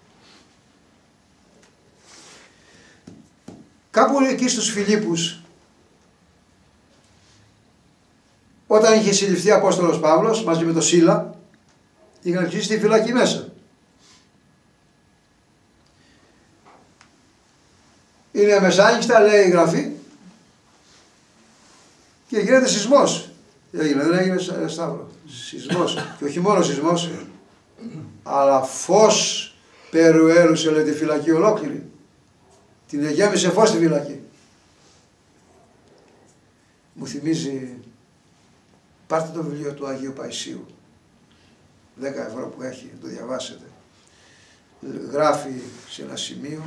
Κάπου εκεί στους Φιλίππους, όταν είχε συλληφθεί ο Απόστολος Παύλος μαζί με τον Σίλα, Είχαν κλείσει τη φυλακή μέσα. Είναι μεσάνυχτα, λέει η Γραφή, και γίνεται σεισμός. Έγινε, δεν έγινε Σταύρο. Σεισμός. Και όχι μόνο σεισμός, αλλά φως περιουέλουσε, λέει, τη φυλακή ολόκληρη. Την εγέμισε φως τη φυλακή. Μου θυμίζει, πάρτε το βιβλίο του Αγίου Παϊσίου, δέκα ευρώ που έχει, το διαβάσετε. Γράφει σε ένα σημείο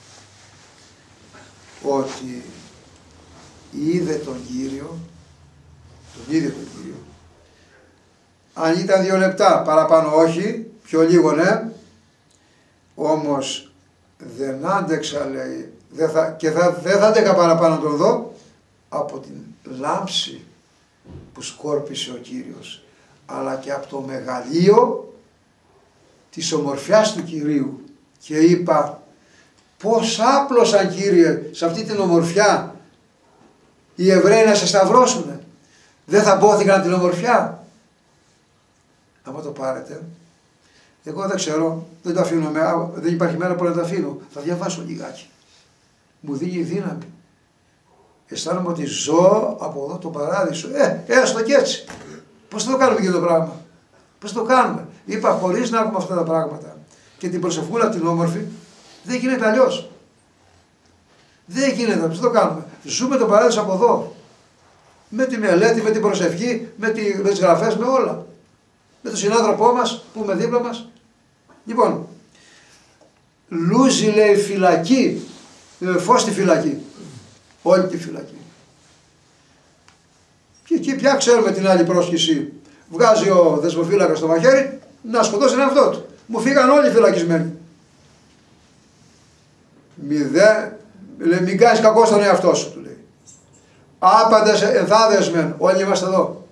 ότι είδε τον Κύριο, τον ίδιο τον Κύριο, αν ήταν δύο λεπτά, παραπάνω όχι, πιο λίγο ναι, όμως δεν άντεξα, λέει, δεν θα, και θα, δεν θα άντεχα παραπάνω να τον δω, από την λάμψη που σκόρπισε ο Κύριος, αλλά και από το μεγαλείο της ομορφιάς του Κυρίου. Και είπα, πώς άπλωσαν, Κύριε, σε αυτή την ομορφιά οι Εβραίοι να σε σταυρώσουνε. Δεν θα μπόθηκαν την ομορφιά. άμα το πάρετε, εγώ δεν ξέρω, δεν το αφήνω, δεν υπάρχει μέρα που να το αφήνω, θα διαβάσω λιγάκι. Μου δίνει δύναμη. Αισθάνομαι ότι ζω από εδώ το παράδεισο. Ε, έστω και έτσι. Πώς θα το κάνουμε και το πράγμα. Πώς το κάνουμε. Είπα, χωρίς να έχουμε αυτά τα πράγματα και την προσευχούλα την όμορφη, δεν γίνεται αλλιώς. Δεν γίνεται. Πώς το κάνουμε. Ζούμε το παράδεισο από εδώ. Με τη μελέτη, με την προσευχή, με, τη, με τις γραφές, με όλα. Με τον συνάνθρωπό μας που είναι δίπλα μας. Λοιπόν, λούζει, λέει, φυλακή, φως στη φυλακή. Όλη τη φυλακή. Και εκεί πια ξέρουμε την άλλη πρόσχηση. Βγάζει ο δεσμοφύλακας το μαχαίρι να σκοτώσει τον εαυτό του. Μου φύγαν όλοι οι φυλακισμένοι. Μηδέ, λέει, μην κάνεις κακό στον εαυτό σου, του λέει. Άπαντες ενθάδες μεν, όλοι είμαστε εδώ.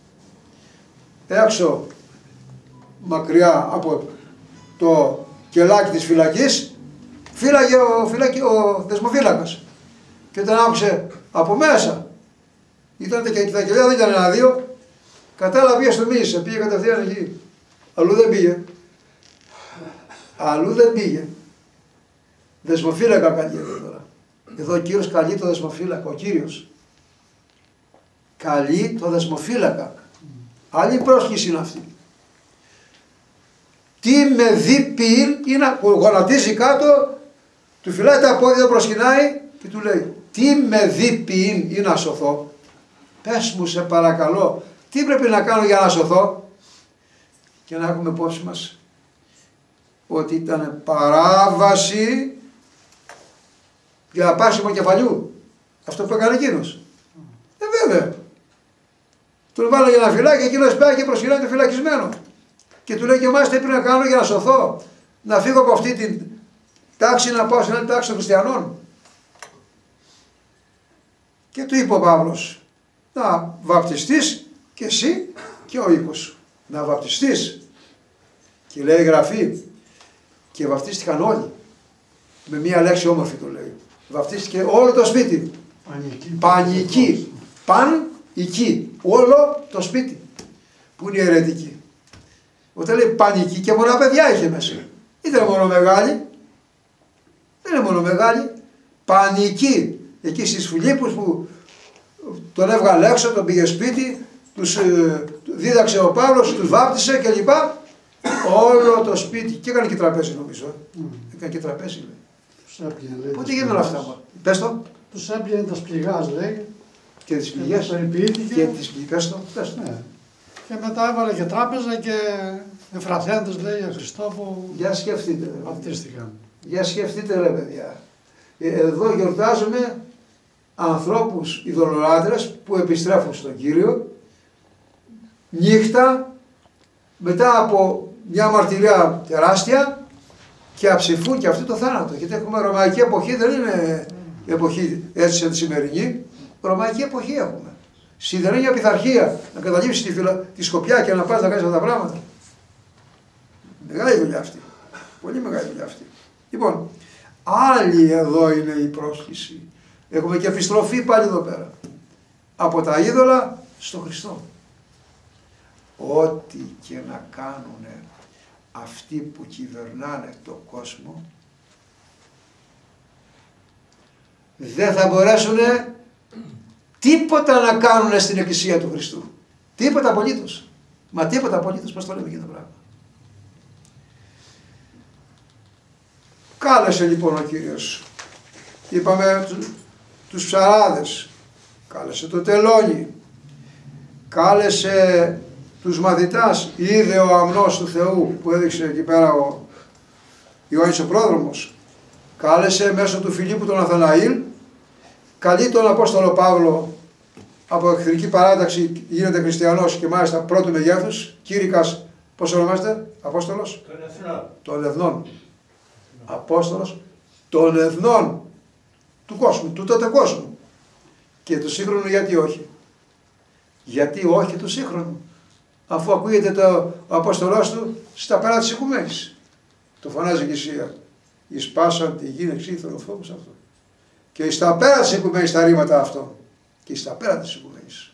Έξω, μακριά από το κελάκι της φυλακής, φύλαγε ο, φυλακή, ο δεσμοφύλακας. Και όταν άκουσε από μέσα, ήταν και τα κελιά, δεν ήταν ένα-δύο, κατάλαβε, πήγε στο μίλησε, πήγε κατευθείαν εκεί. Αλλού δεν πήγε. Αλλού δεν πήγε. Δεσμοφύλακα καλεί εδώ τώρα. Εδώ ο Κύριος καλεί το δεσμοφύλακα, ο Κύριος. Καλεί το δεσμοφύλακα. Άλλη πρόσχηση είναι αυτή. Τι με δει πυρ, είναι που γονατίζει κάτω, του φυλάει τα πόδια, το προσκυνάει και του λέει, τι με δει πυρ ή να σωθώ. Πες μου σε παρακαλώ, τι πρέπει να κάνω για να σωθώ. Και να έχουμε υπόψη μας ότι ήταν παράβαση για πάσιμο κεφαλιού. Αυτό που έκανε εκείνος. Ε, βέβαια. Τον βάλω για να φυλάει και εκείνος πάει και προσκυνάει το φυλακισμένο. Και του λέει και εμάς τι πρέπει να κάνω για να σωθώ. Να φύγω από αυτή την τάξη, να πάω σε άλλη τάξη των χριστιανών. Και του είπε ο Παύλος, να βαπτιστείς και εσύ και ο οίκος σου. Να βαπτιστείς. Και λέει η Γραφή, και βαπτίστηκαν όλοι. Με μία λέξη όμορφη το λέει. Βαπτίστηκε όλο το σπίτι. Πανική. Πανική. Παν, εκεί. Όλο το σπίτι. Που είναι η αιρετική. Όταν λέει πανική και μωρά παιδιά είχε μέσα. Ήταν μόνο μεγάλη. Δεν είναι μόνο μεγάλη. Πανική. Εκεί στις Φιλίππους που τον έβγαλε έξω, τον πήγε σπίτι, τους ε, δίδαξε ο Παύλος, τους βάπτισε κλπ. Όλο το σπίτι. Και έκανε και τραπέζι νομίζω. Mm. Έκανε και τραπέζι λέει. Τους έπιανε, λέει. Πότε γίνανε αυτά. Πες το. Τους έπιανε τα σπληγάς λέει. Και τις πληγές. Περιποιήθηκε. Και τις πληγές. Πες το. Πες το. Ναι. Και μετά έβαλε και τράπεζα και εφραθέντες λέει για Χριστό που Για σκεφτείτε. βαπτίστηκαν. Για σκεφτείτε ρε παιδιά. Εδώ γιορτάζουμε ανθρώπους ειδωλολάτρες που επιστρέφουν στον Κύριο νύχτα μετά από μια μαρτυρία τεράστια και αψηφούν και αυτοί το θάνατο. Γιατί έχουμε ρωμαϊκή εποχή, δεν είναι εποχή έτσι σαν τη σημερινή. Ρωμαϊκή εποχή έχουμε. Σιδερένια πειθαρχία να καταλήψει τη, φυλα... τη σκοπιά και να πας να κάνεις αυτά τα πράγματα. Μεγάλη δουλειά αυτή. Πολύ μεγάλη δουλειά αυτή. Λοιπόν, άλλη εδώ είναι η πρόσκληση. Έχουμε και επιστροφή πάλι εδώ πέρα. Από τα είδωλα στο Χριστό. ό,τι και να κάνουν αυτοί που κυβερνάνε τον κόσμο, δεν θα μπορέσουν τίποτα να κάνουν στην Εκκλησία του Χριστού. Τίποτα απολύτως. Μα τίποτα απολύτως, πώς το λέμε για το πράγμα. Κάλεσε λοιπόν ο Κύριος, είπαμε τους ψαράδες, κάλεσε το τελώνι, κάλεσε τους μαθητάς, είδε ο αμνός του Θεού που έδειξε εκεί πέρα ο Ιωάννης ο πρόδρομος, κάλεσε μέσω του Φιλίππου τον Αθαναήλ, καλεί τον Απόστολο Παύλο από εχθρική παράταξη, γίνεται χριστιανός και μάλιστα πρώτου μεγέθους, κήρυκας, πώς ονομάζεται, Απόστολος? Των Εθνών. Των Εθνών. Απόστολος των Εθνών του κόσμου, του τότε κόσμου. Και του σύγχρονου γιατί όχι? Γιατί όχι του σύγχρονου? Αφού ακούγεται το ο Απόστολός του στα πέρα της οικουμένης. Το φωνάζει η Εκκλησία. Εις πάσαν τη γη εξήθωρον φόβος αυτό. Και στα πέρα της οικουμένης τα ρήματα αυτό. Και στα πέρα της οικουμένης.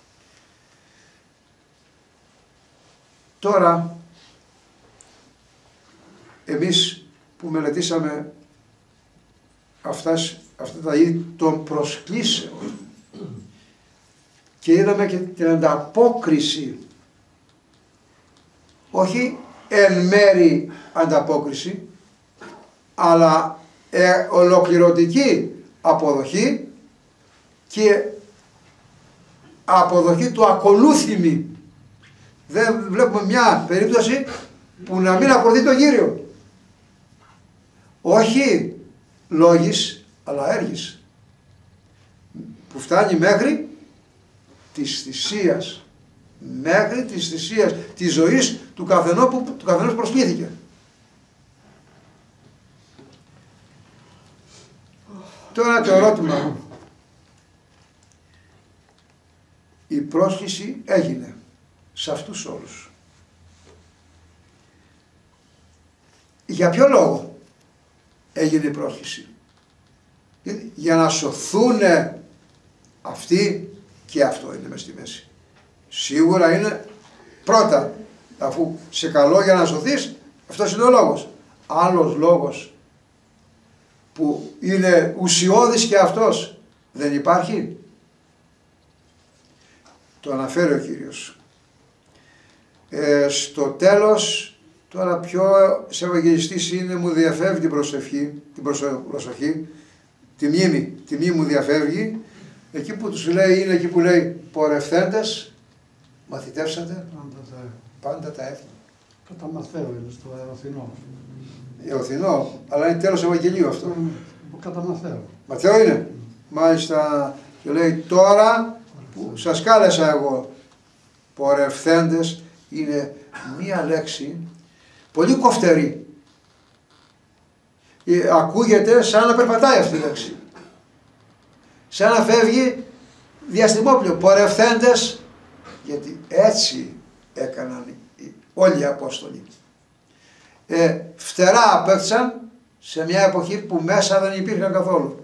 Τώρα, εμείς που μελετήσαμε αυτάς, αυτά τα είδη των προσκλήσεων και είδαμε και την ανταπόκριση, όχι εν μέρη ανταπόκριση, αλλά ε, ολοκληρωτική αποδοχή και αποδοχή του ακολούθημη. Δεν βλέπουμε μια περίπτωση που να μην ακολουθεί τον Κύριο. Όχι λόγης, αλλά έργης. Που φτάνει μέχρι της θυσίας. Μέχρι της θυσίας, της ζωής του καθενό που του καθενός προσκλήθηκε. Τώρα το ερώτημα. Η πρόσκληση έγινε σε αυτούς όλους. Για ποιο λόγο έγινε η πρόσκληση? Για να σωθούν αυτοί, και αυτό είναι μες στη μέση. Σίγουρα είναι πρώτα, αφού σε καλό για να σωθείς, αυτός είναι ο λόγος. Άλλος λόγος που είναι ουσιώδης και αυτός δεν υπάρχει. Το αναφέρει ο Κύριος. Ε, στο τέλος, τώρα πιο σε ευαγγελιστής είναι, μου διαφεύγει την προσευχή, την προσω, προσοχή, τη μνήμη, τη μνήμη μου διαφεύγει, εκεί που τους λέει, είναι εκεί που λέει πορευθέντες, μαθητεύσατε πάντα τα έθνη. Κατά Μαθαίο είναι στο Εωθινό. Εωθινό, αλλά είναι τέλος Ευαγγελίου αυτό. Mm. Κατά Μαθαίο. Μαθαίο είναι. Mm. Μάλιστα, και λέει τώρα που σας κάλεσα εγώ, πορευθέντες, είναι μία λέξη πολύ κοφτερή. Ακούγεται σαν να περπατάει αυτή η λέξη. Σαν να φεύγει διαστημόπλαιο. Πορευθέντες, γιατί έτσι έκαναν όλοι οι Απόστολοι. Ε, φτερά απέκτησαν σε μια εποχή που μέσα δεν υπήρχαν καθόλου.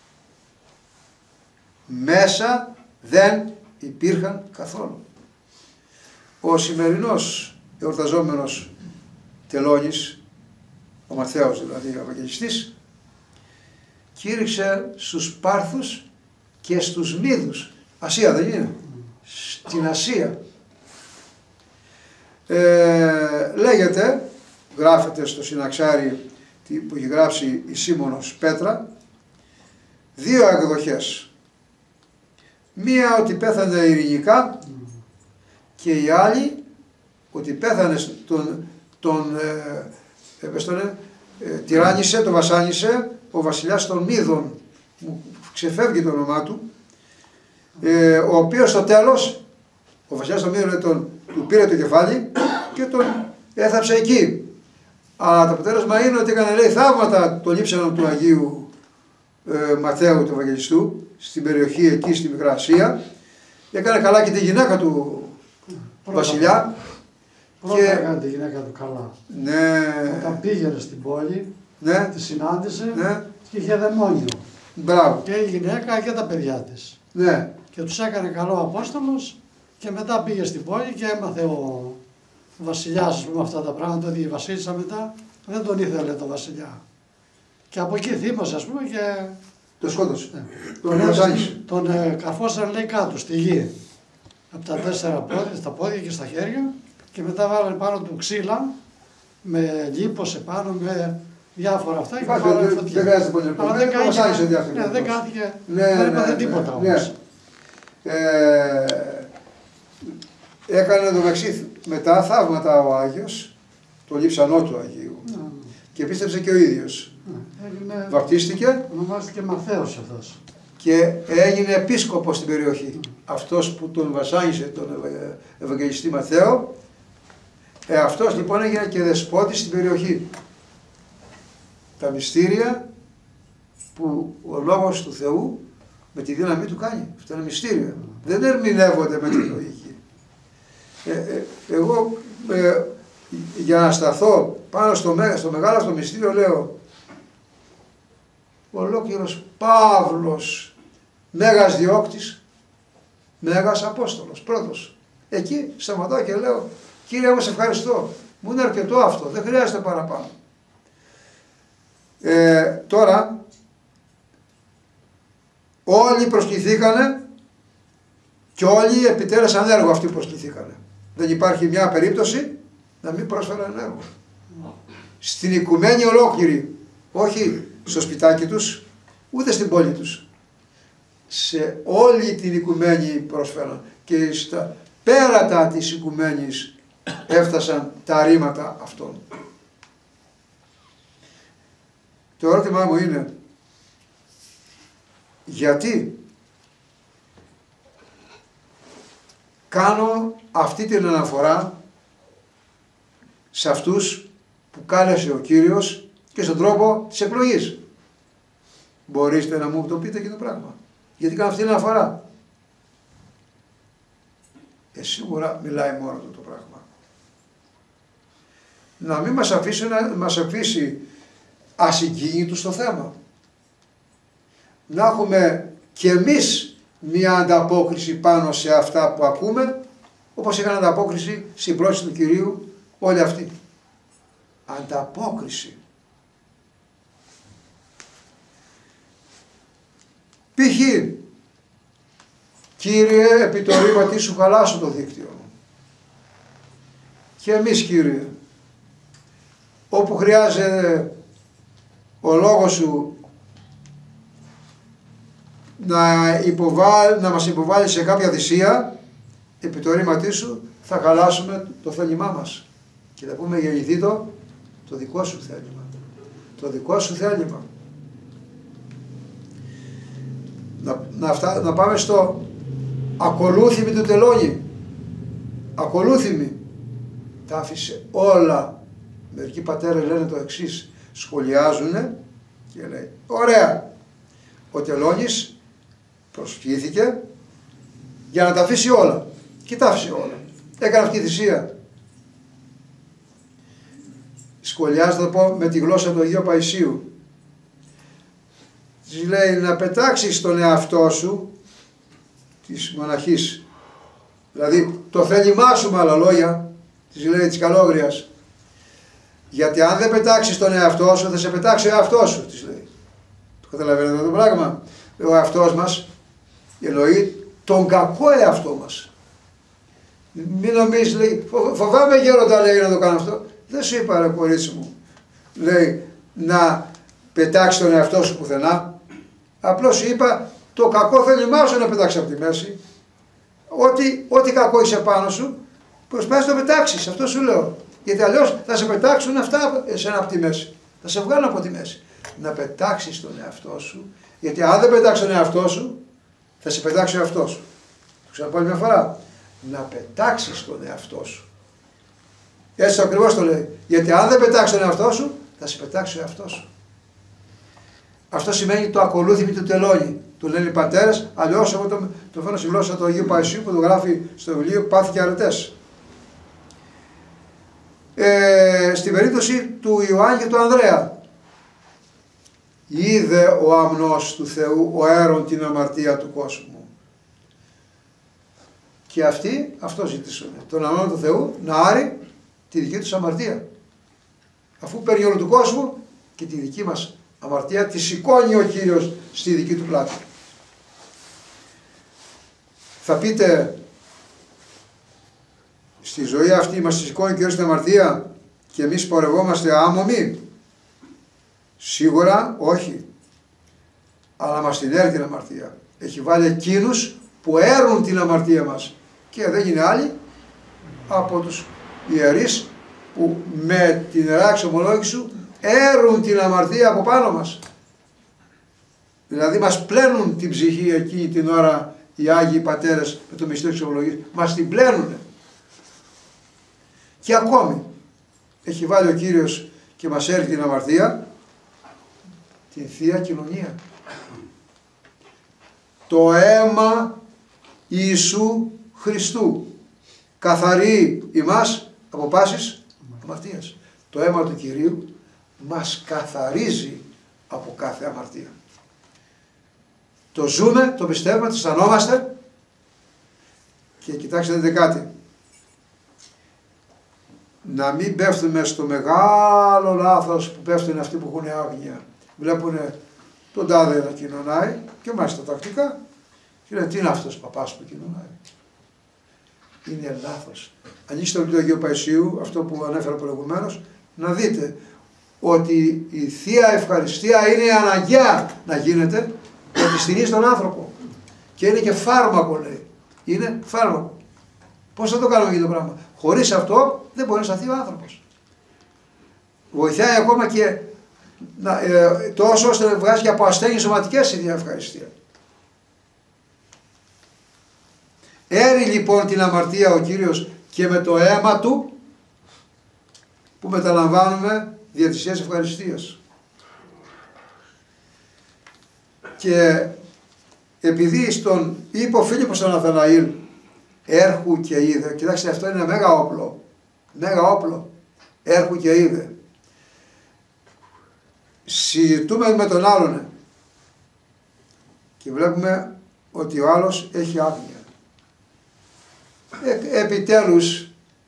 Μέσα δεν υπήρχαν καθόλου. Ο σημερινός εορταζόμενος τελώνης, ο Μαθαίος δηλαδή, ο Ευαγγελιστής, κήρυξε στους Πάρθους και στους Μίδους. Ασία δεν είναι? Στην Ασία. Ε, λέγεται, γράφεται στο συναξάρι που έχει γράψει η Σίμωνος Πέτρα, δύο εκδοχές. Μία ότι πέθανε ειρηνικά και η άλλη ότι πέθανε τον, τον ε, ε, ε, τυράννησε, τον βασάνισε ο βασιλιάς των Μίδων, μου ξεφεύγει το όνομά του, ε, ο οποίος στο τέλος, ο βασιλιάς των Μίδων τον, του πήρε το κεφάλι και τον έθαψε εκεί. Αλλά το αποτέλεσμα είναι ότι έκανε, λέει, θαύματα το λείψανο του Αγίου ε, Μαθαίου του Ευαγγελιστού στην περιοχή εκεί στη Μικρά Ασία. Έκανε καλά και τη γυναίκα του Πρώτα, βασιλιά. Πρώτα και... έκανε τη γυναίκα του καλά. Ναι. Όταν πήγαινε στην πόλη, ναι. τη συνάντησε, ναι. και είχε δαιμόνιο. Μπράβο. Και η γυναίκα και τα παιδιά της. Ναι. Και τους έκανε καλό Απόστολος Και μετά πήγε στην πόλη και έμαθε ο βασιλιάς με αυτά τα πράγματα, ότι η βασίλισσα μετά δεν τον ήθελε το βασιλιά. Και από εκεί θύμωσε, ας πούμε, και Το σκότωσε. ναι. Τον βασάνισε. Τον ε, καρφώσαν, λέει, κάτω στη γη. Από τα τέσσερα πόδια, στα πόδια και στα χέρια, και μετά βάλανε πάνω του ξύλα με λίπος επάνω, με διάφορα αυτά και Υπάρχει, βάλανε δεν- φωτιά. δεν χρειάζεται πολύ λεπτό. Αλλά Δεν δεν το βασάνισε κάηκε, διάφορα. ναι, δεν κάθηκε, Ναι, δεν ναι, έπαθε ναι, τίποτα ναι. όμως. Ε, έκανε το μεταξύ μετά θαύματα ο Άγιος, το λείψανό του Αγίου, Ναι, και πίστεψε και ο ίδιος. ναι. Έγινε, Βαπτίστηκε ονομάστηκε Μαθαίος αυτός. και έγινε επίσκοπος στην περιοχή. Αυτός που τον βασάνισε, τον Ευα- Ευαγγελιστή Μαθαίο, ε, αυτός λοιπόν έγινε και δεσπότης στην περιοχή. Τα μυστήρια που ο Λόγος του Θεού με τη δύναμή του κάνει. Αυτό είναι μυστήριο. Δεν ερμηνεύονται με τη λογική. Ε, ε, εγώ ε, για να σταθώ πάνω στο, μέ- στο μεγάλο αυτό μυστήριο λέω, ο ολόκληρος Παύλος, μέγας διώκτης, μέγας Απόστολος, πρώτος. Εκεί σταματάω και λέω, Κύριε μου, σε ευχαριστώ. Μου είναι αρκετό αυτό, δεν χρειάζεται παραπάνω. Ε, τώρα, όλοι προσκληθήκανε και όλοι επιτέλεσαν έργο αυτοί που προσκληθήκανε. Δεν υπάρχει μια περίπτωση να μην πρόσφεραν έργο. Στην οικουμένη ολόκληρη, όχι στο σπιτάκι τους, ούτε στην πόλη τους. Σε όλη την οικουμένη πρόσφεραν και στα πέρατα της οικουμένης έφτασαν τα ρήματα αυτών. Το ερώτημά μου είναι, γιατί κάνω αυτή την αναφορά σε αυτούς που κάλεσε ο Κύριος και στον τρόπο της εκλογής. Μπορείτε να μου το πείτε και το πράγμα. Γιατί κάνω αυτή την αναφορά. Ε, σίγουρα μιλάει μόνο του το πράγμα. Να μην μας αφήσει, να μας αφήσει ασυγκίνητους στο θέμα. Να έχουμε και εμείς μια ανταπόκριση πάνω σε αυτά που ακούμε, όπως είχαν ανταπόκριση στην πρόσκληση του Κυρίου όλοι αυτοί. Ανταπόκριση. Π.χ. Κύριε, επί το ρήμα τι σου χαλάσω το δίκτυο. Και εμείς, Κύριε, όπου χρειάζεται ο λόγος σου να, υποβάλ, να μας υποβάλει σε κάποια θυσία, επί το ρήματί σου θα χαλάσουμε το θέλημά μας. Και θα πούμε, γεννηθεί το, το δικό σου θέλημα. Το δικό σου θέλημα. Να, να, αυτά, να πάμε στο ακολούθημη του τελώνη. Ακολούθημη. Τα άφησε όλα. Μερικοί πατέρες λένε το εξής. Σχολιάζουνε και λέει, ωραία, ο τελώνης προσκλήθηκε για να τα αφήσει όλα. Και τα άφησε όλα. Έκανε αυτή τη θυσία. Σχολιάζεται πω με τη γλώσσα του Αγίου Παϊσίου. Της λέει να πετάξεις τον εαυτό σου, της μοναχής, δηλαδή το θέλημά σου με άλλα λόγια, της λέει της καλόγριας, γιατί αν δεν πετάξεις τον εαυτό σου θα σε πετάξει ο εαυτός σου, της λέει. Το καταλαβαίνετε αυτό το πράγμα. Ο εαυτός μας εννοεί τον κακό εαυτό μας. Μην νομίζεις, λέει, φοβάμαι γέροντα, λέει, να το κάνω αυτό. Δεν σου είπα, ρε κορίτσι μου, λέει, να πετάξεις τον εαυτό σου πουθενά. Απλώς σου είπα το κακό θέλημά σου να πετάξεις από τη μέση. Ό,τι, ό,τι κακό είσαι πάνω σου, προσπάθεις να το πετάξεις. Αυτό σου λέω. Γιατί αλλιώς θα σε πετάξουν αυτά εσένα από τη μέση. Θα σε βγάλουν από τη μέση. Να πετάξεις τον εαυτό σου, γιατί αν δεν πετάξεις τον εαυτό σου, θα σε πετάξει ο εαυτός σου. Το ξαναπώ μια φορά. Να πετάξεις τον εαυτό σου. Έτσι ακριβώς το λέει. Γιατί αν δεν πετάξεις τον εαυτό σου, θα σε πετάξει ο εαυτός σου. Αυτό σημαίνει το ακολούθημη του τελώνη. Του λένε οι πατέρες, αλλιώς εγώ το, το φέρνω στη γλώσσα του Αγίου Παϊσίου που το γράφει στο βιβλίο Πάθη και Αρετές. Ε, στην περίπτωση του Ιωάννη και του Ανδρέα. Είδε ο αμνός του Θεού ο αίρον την αμαρτία του κόσμου. Και αυτοί αυτό ζητήσουν. Τον ανώνα του Θεού να άρει τη δική τους αμαρτία. Αφού παίρνει όλο του κόσμου και τη δική μας αμαρτία τη σηκώνει ο Κύριος στη δική του πλάτη. Θα πείτε, στη ζωή αυτή μας τη σηκώνει ο Κύριος την αμαρτία και εμείς πορευόμαστε άμωμοι? Σίγουρα όχι. Αλλά μας την έρει την αμαρτία. Έχει βάλει εκείνους που έρουν την αμαρτία μας. Και δεν είναι άλλοι από τους ιερείς που με την ιερά εξομολόγηση σου έρουν την αμαρτία από πάνω μας. Δηλαδή μας πλένουν την ψυχή εκεί την ώρα οι Άγιοι Πατέρες με το μυστήριο εξομολογίας. Μας την πλένουν. Και ακόμη έχει βάλει ο Κύριος και μας έρει την αμαρτία την Θεία Κοινωνία. Το αίμα Ιησού Χριστού καθαρεί ημάς από πάσης αμαρτίας. Το αίμα του Κυρίου μας καθαρίζει από κάθε αμαρτία. Το ζούμε, το πιστεύουμε, το αισθανόμαστε και κοιτάξτε δείτε κάτι. Να μην πέφτουμε στο μεγάλο λάθος που πέφτουν αυτοί που έχουν άγνοια. Βλέπουν τον τάδε να κοινωνάει και μάλιστα τακτικά και λένε τι είναι αυτός ο παπάς που κοινωνάει. Είναι λάθος. Ανοίξτε το βιβλίο Αγίου Παϊσίου, αυτό που ανέφερα προηγουμένως, να δείτε ότι η Θεία Ευχαριστία είναι αναγκαία να γίνεται γιατί στηρίζει τον άνθρωπο. Και είναι και φάρμακο, λέει. Είναι φάρμακο. Πώς θα το κάνουμε αυτό το πράγμα? Χωρίς αυτό δεν μπορεί να σταθεί ο άνθρωπος. Βοηθάει ακόμα και να, ε, τόσο ώστε να βγάζει και από ασθένειες σωματικές η Θεία Ευχαριστία. Έρει λοιπόν την αμαρτία ο Κύριος και με το αίμα του που μεταλαμβάνουμε δια της Θείας Ευχαριστίας. Και επειδή στον είπε ο Φίλιππος στον Ναθαναήλ έρχου και είδε, κοιτάξτε αυτό είναι μέγα όπλο, μέγα όπλο, έρχου και είδε. Συζητούμε με τον άλλον και βλέπουμε ότι ο άλλος έχει άγνοια. Ε, επιτέλους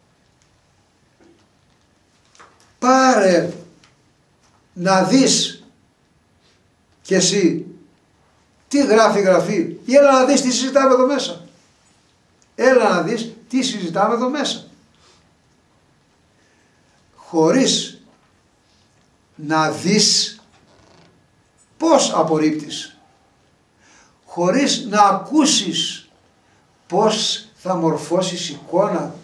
πάρε να δεις και εσύ τι γράφει η Γραφή ή έλα να δεις τι συζητάμε εδώ μέσα. Έλα να δεις τι συζητάμε εδώ μέσα. Χωρίς να δεις πώς απορρίπτεις. Χωρίς να ακούσεις πώς θα μορφώσεις εικόνα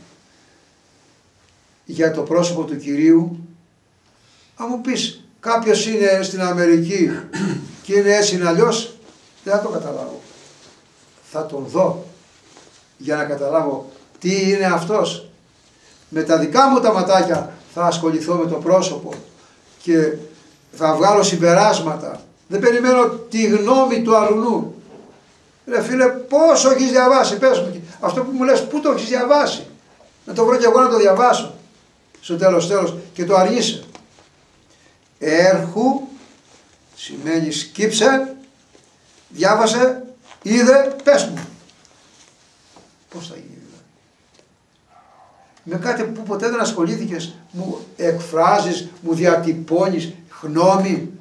για το πρόσωπο του Κυρίου. Αν μου πεις κάποιος είναι στην Αμερική και είναι έτσι είναι αλλιώς, δεν θα το καταλάβω. Θα τον δω για να καταλάβω τι είναι αυτός. Με τα δικά μου τα ματάκια θα ασχοληθώ με το πρόσωπο και θα βγάλω συμπεράσματα. Δεν περιμένω τη γνώμη του αλλουνού. Ρε φίλε, πόσο έχεις διαβάσει, πες μου. Αυτό που μου λες, πού το έχεις διαβάσει. Να το βρω και εγώ να το διαβάσω. Στο τέλος τέλος και το αρνείσαι. Έρχου σημαίνει σκύψε, διάβασε, είδε, πες μου. Πώς θα γίνει δηλαδή. Με κάτι που ποτέ δεν ασχολήθηκες, μου εκφράζεις, μου διατυπώνεις γνώμη.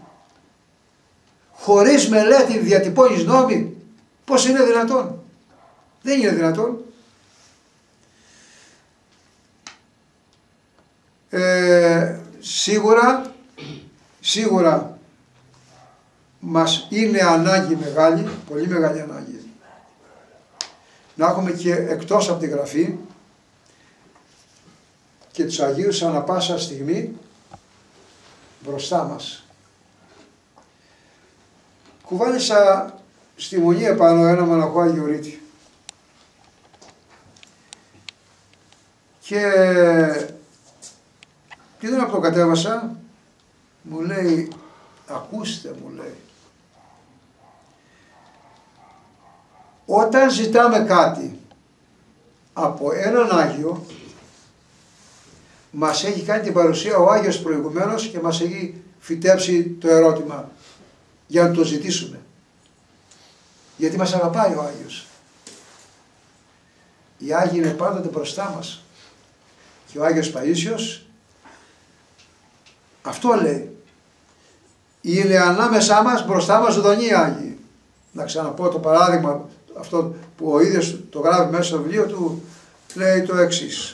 Χωρίς μελέτη διατυπώνεις νόμη. Πώς είναι δυνατόν. Δεν είναι δυνατόν. Ε, σίγουρα, σίγουρα μας είναι ανάγκη μεγάλη, πολύ μεγάλη ανάγκη, να έχουμε και εκτός από τη Γραφή και τους Αγίους ανά πάσα στιγμή μπροστά μας. Κουβάλισα στη Μονή επάνω ένα μοναχό Αγιορείτη και την ώρα που το κατέβασα μου λέει, ακούστε μου λέει, όταν ζητάμε κάτι από έναν Άγιο, μας έχει κάνει την παρουσία ο Άγιος προηγουμένως και μας έχει φυτέψει το ερώτημα για να το ζητήσουμε. Γιατί μας αγαπάει ο Άγιος. Οι Άγιοι είναι πάντοτε μπροστά μας. Και ο Άγιος Παΐσιος αυτό λέει. Είναι ανάμεσά μας, μπροστά μας ζωντανοί οι Άγιοι. Να ξαναπώ το παράδειγμα αυτό που ο ίδιος το γράφει μέσα στο βιβλίο του, λέει το εξής.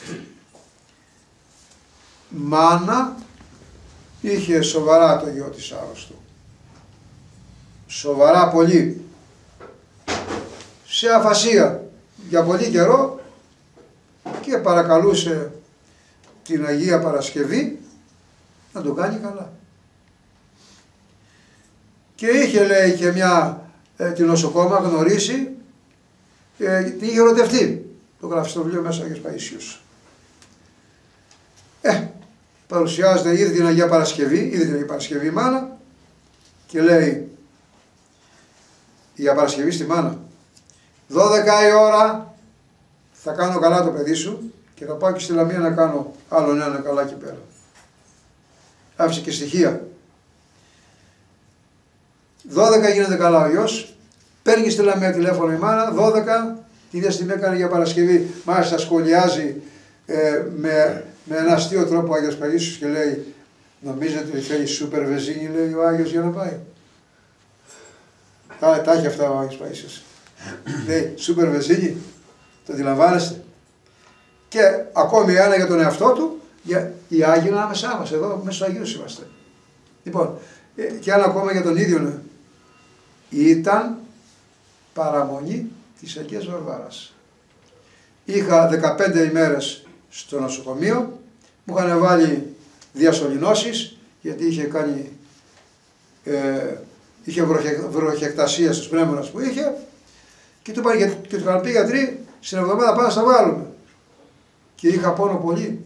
Μάνα είχε σοβαρά το γιο της άρρωστο. Σοβαρά πολύ. Σε αφασία για πολύ καιρό και παρακαλούσε την Αγία Παρασκευή να τον κάνει καλά. Και είχε, λέει, και μια ε, την νοσοκόμα γνωρίσει, ε, την είχε ερωτευτεί. Το γράφει στο βιβλίο μέσα ο Άγιος Παΐσιος. Ε, παρουσιάζεται, είδε την Αγία Παρασκευή, είδε την Αγία Παρασκευή η μάνα και λέει η Αγία Παρασκευή στη μάνα, δώδεκα η ώρα θα κάνω καλά το παιδί σου και θα πάω και στη Λαμία να κάνω άλλον ένα καλά εκεί πέρα. Άφησε και στοιχεία. δώδεκα γίνεται καλά ο γιος, παίρνει στη Λαμία τηλέφωνο η μάνα, δώδεκα, την ίδια στιγμή έκανε για Παρασκευή, μάλιστα σχολιάζει ε, με, με ένα αστείο τρόπο ο Άγιος Παΐσιος και λέει, νομίζετε ότι θέλει σούπερ βεζίνη, λέει ο Άγιος, για να πάει. Τα, τα έχει αυτά ο Άγιος Παΐσιος. Λέει, σούπερ βεζίνη, το αντιλαμβάνεστε. Και ακόμη ένα για τον εαυτό του, για, οι Άγιοι είναι άμεσά μας, εδώ μέσα στους Αγίους είμαστε. Λοιπόν, και ένα ακόμα για τον ίδιο, ήταν παραμονή της Αγίας Βαρβάρας. Είχα δεκαπέντε ημέρες στο νοσοκομείο, μου είχαν βάλει διασωληνώσεις, γιατί είχε κάνει, ε, είχε βροχεκτασία στους πνεύμονας που είχε, και του είπαν, και του είχαν πει γιατροί, στην εβδομάδα πάμε να στα βγάλουμε. Και είχα πόνο πολύ.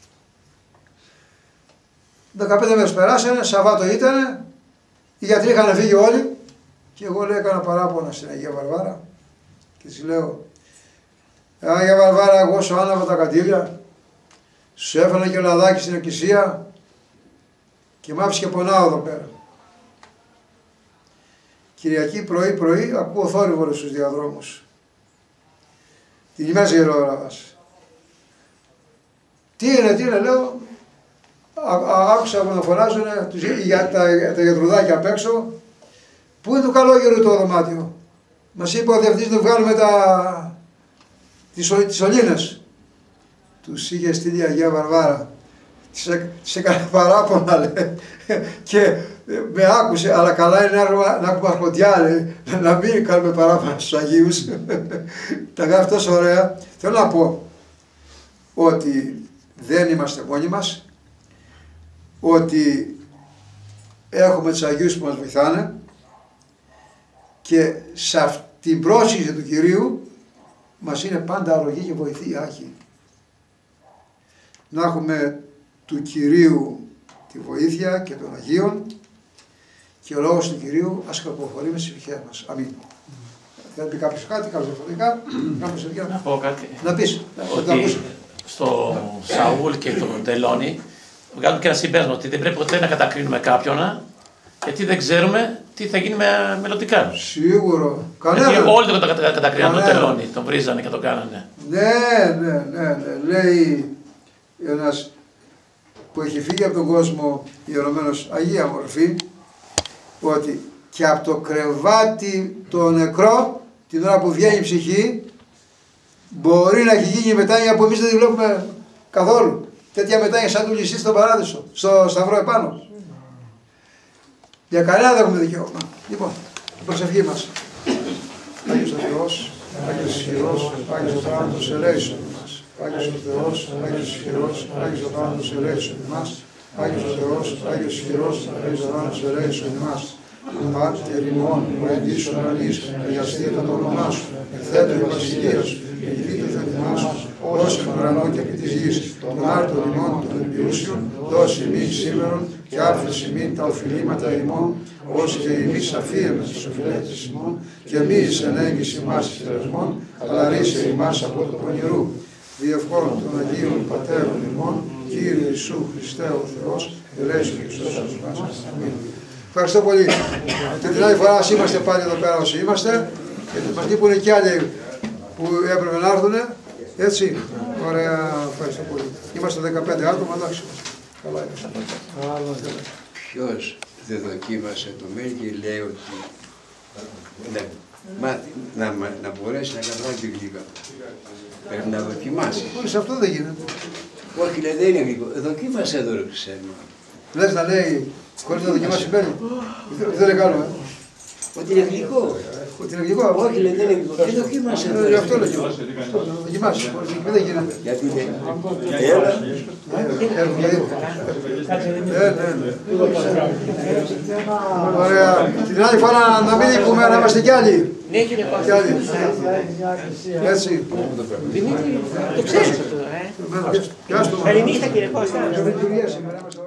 δεκαπέντε μέρες περάσανε, Σαββάτο ήτανε, οι γιατροί είχαν φύγει όλοι και εγώ, λέει, έκανα παράπονα στην Αγία Βαρβάρα και της λέω, Αγία Βαρβάρα, εγώ σου άναβα τα καντήλια, σου έφανα και λαδάκι στην εκκλησία και μ' άφησε και πονάω εδώ πέρα. Κυριακή πρωί πρωί ακούω θόρυβο στους διαδρόμους. Την ημέρα γερόραβας. Τι είναι, τι είναι, λέω, άκουσα να φωνάζουν για τα, τα γιατρουδάκια απ' έξω. Πού είναι το καλόγερο το δωμάτιο? Μας είπε ο διευθυντής να βγάλουμε τα, τις, τις σωλήνες. Τους είχε στείλει η Αγία Βαρβάρα. Της έκανε παράπονα, λέει, και με άκουσε, αλλά καλά είναι να έχουμε αρχοντιά, λέει, να μην κάνουμε παράπονα στους Αγίους. Τα γράφει τόσο ωραία. Θέλω να πω ότι δεν είμαστε μόνοι μας, ότι έχουμε τους Αγίους που μας βοηθάνε και σε αυτή την πρόσκληση του Κυρίου μας είναι πάντα αρρωγή και βοηθή οι Άγιοι. Να έχουμε του Κυρίου τη βοήθεια και των Αγίων και ο λόγος του Κυρίου ας καρποφορεί με τις ευχές μας. Αμήν. Θέλει να πει κάποιος κάτι, κάποιος διαφορετικά, να πω κάτι. Να πεις. Ότι στο Σαούλ και τον Τελώνη βγάζουν και ένα συμπέρασμα ότι δεν πρέπει ποτέ να κατακρίνουμε κάποιον, γιατί δεν ξέρουμε τι θα γίνει με μελλοντικά. Σίγουρο. Κανένα. Γιατί όλοι τον κατακρίναν τον Τελώνη, τον βρίζανε και τον κάνανε. Ναι, ναι, ναι, ναι. Λέει ένας που έχει φύγει από τον κόσμο, ιερωμένος Αγία Μορφή, ότι και από το κρεβάτι το νεκρό, την ώρα που βγαίνει η ψυχή, μπορεί να έχει γίνει μετάνοια που εμείς δεν τη βλέπουμε καθόλου. Τέτοια μετάνοια σαν του λυσί στον παράδεισο, στο σταυρό επάνω. Για κανένα δεν έχουμε δικαίωμα. Λοιπόν, η προσευχή μας. Άγιος ο Θεός, Άγιος ισχυρός, Άγιος ο θάνατος ελέησον μας. Άγιος ο Θεός, Άγιος ισχυρός, Άγιος ο θάνατος ελέησον μας. Άγιος ο Θεός, Άγιος ισχυρός, Άγιος ο θάνατος ελέησον μας. Πάτερ ημών, που εντύσσον αλής, αγιαστείτε το όνομά σου, εκθέτω η βασιλεία σου, γεννηθείτε το θέλημά σου, ως εν ουρανό και επί της γης, των άρτων ημών των επιούσιων, δώσει ημίν σήμερον και άφησε ημίν τα οφειλήματα ημών, ως και ημείς αφίεμες τους οφειλέτες ημών, και μη εις ενέγγις ημάς εις θερασμών, αλλά ρίσε ημάς από το πονηρού. Διευχών των Αγίων Πατέρων ημών, Κύριε Ιησού Χριστέ ο Θεός, ελέησον και σώσον μας. Αμήν. Ευχαριστώ πολύ. Και την άλλη φορά είμαστε πάλι εδώ πέρα όσοι είμαστε, και μας λείπουν και άλλοι που έπρεπε να έρθουν. Έτσι. Ωραία, ευχαριστώ πολύ. Είμαστε δεκαπέντε άτομα, εντάξει. Καλά είμαστε. Ποιος δεν δοκίμασε το μέλι και λέει ότι να, μάθει, να, να μπορέσει να καταλάβει τη γλύκα. Πρέπει να δοκιμάσει. Όχι, αυτό δεν γίνεται. Όχι, λέει, δεν είναι γλυκό. Δοκίμασε εδώ, ρε ξένο. Λες να λέει, χωρίς να δοκιμάσει μέλι. Τι δεν είναι καλό, ε. Ότι είναι γλυκό. Ότι είναι γλυκό. Όχι, λέει, δεν είναι γλυκό. Δεν δοκίμασε εδώ. Γι' αυτό λέγει. Δοκιμάσει. Δεν γίνεται. Γιατί δεν. Έλα. Ναι, ναι. Ωραία. Την άλλη φορά να μην λείπουμε, να είμαστε κι άλλοι. Ναι, κύριε Κι άλλοι. Κώστα. Έτσι. Δημήτρη, το ξέρεις αυτό, ε. Καληνύχτα, Καληνύχτα, κύριε Κώστα. Καληνύχτα.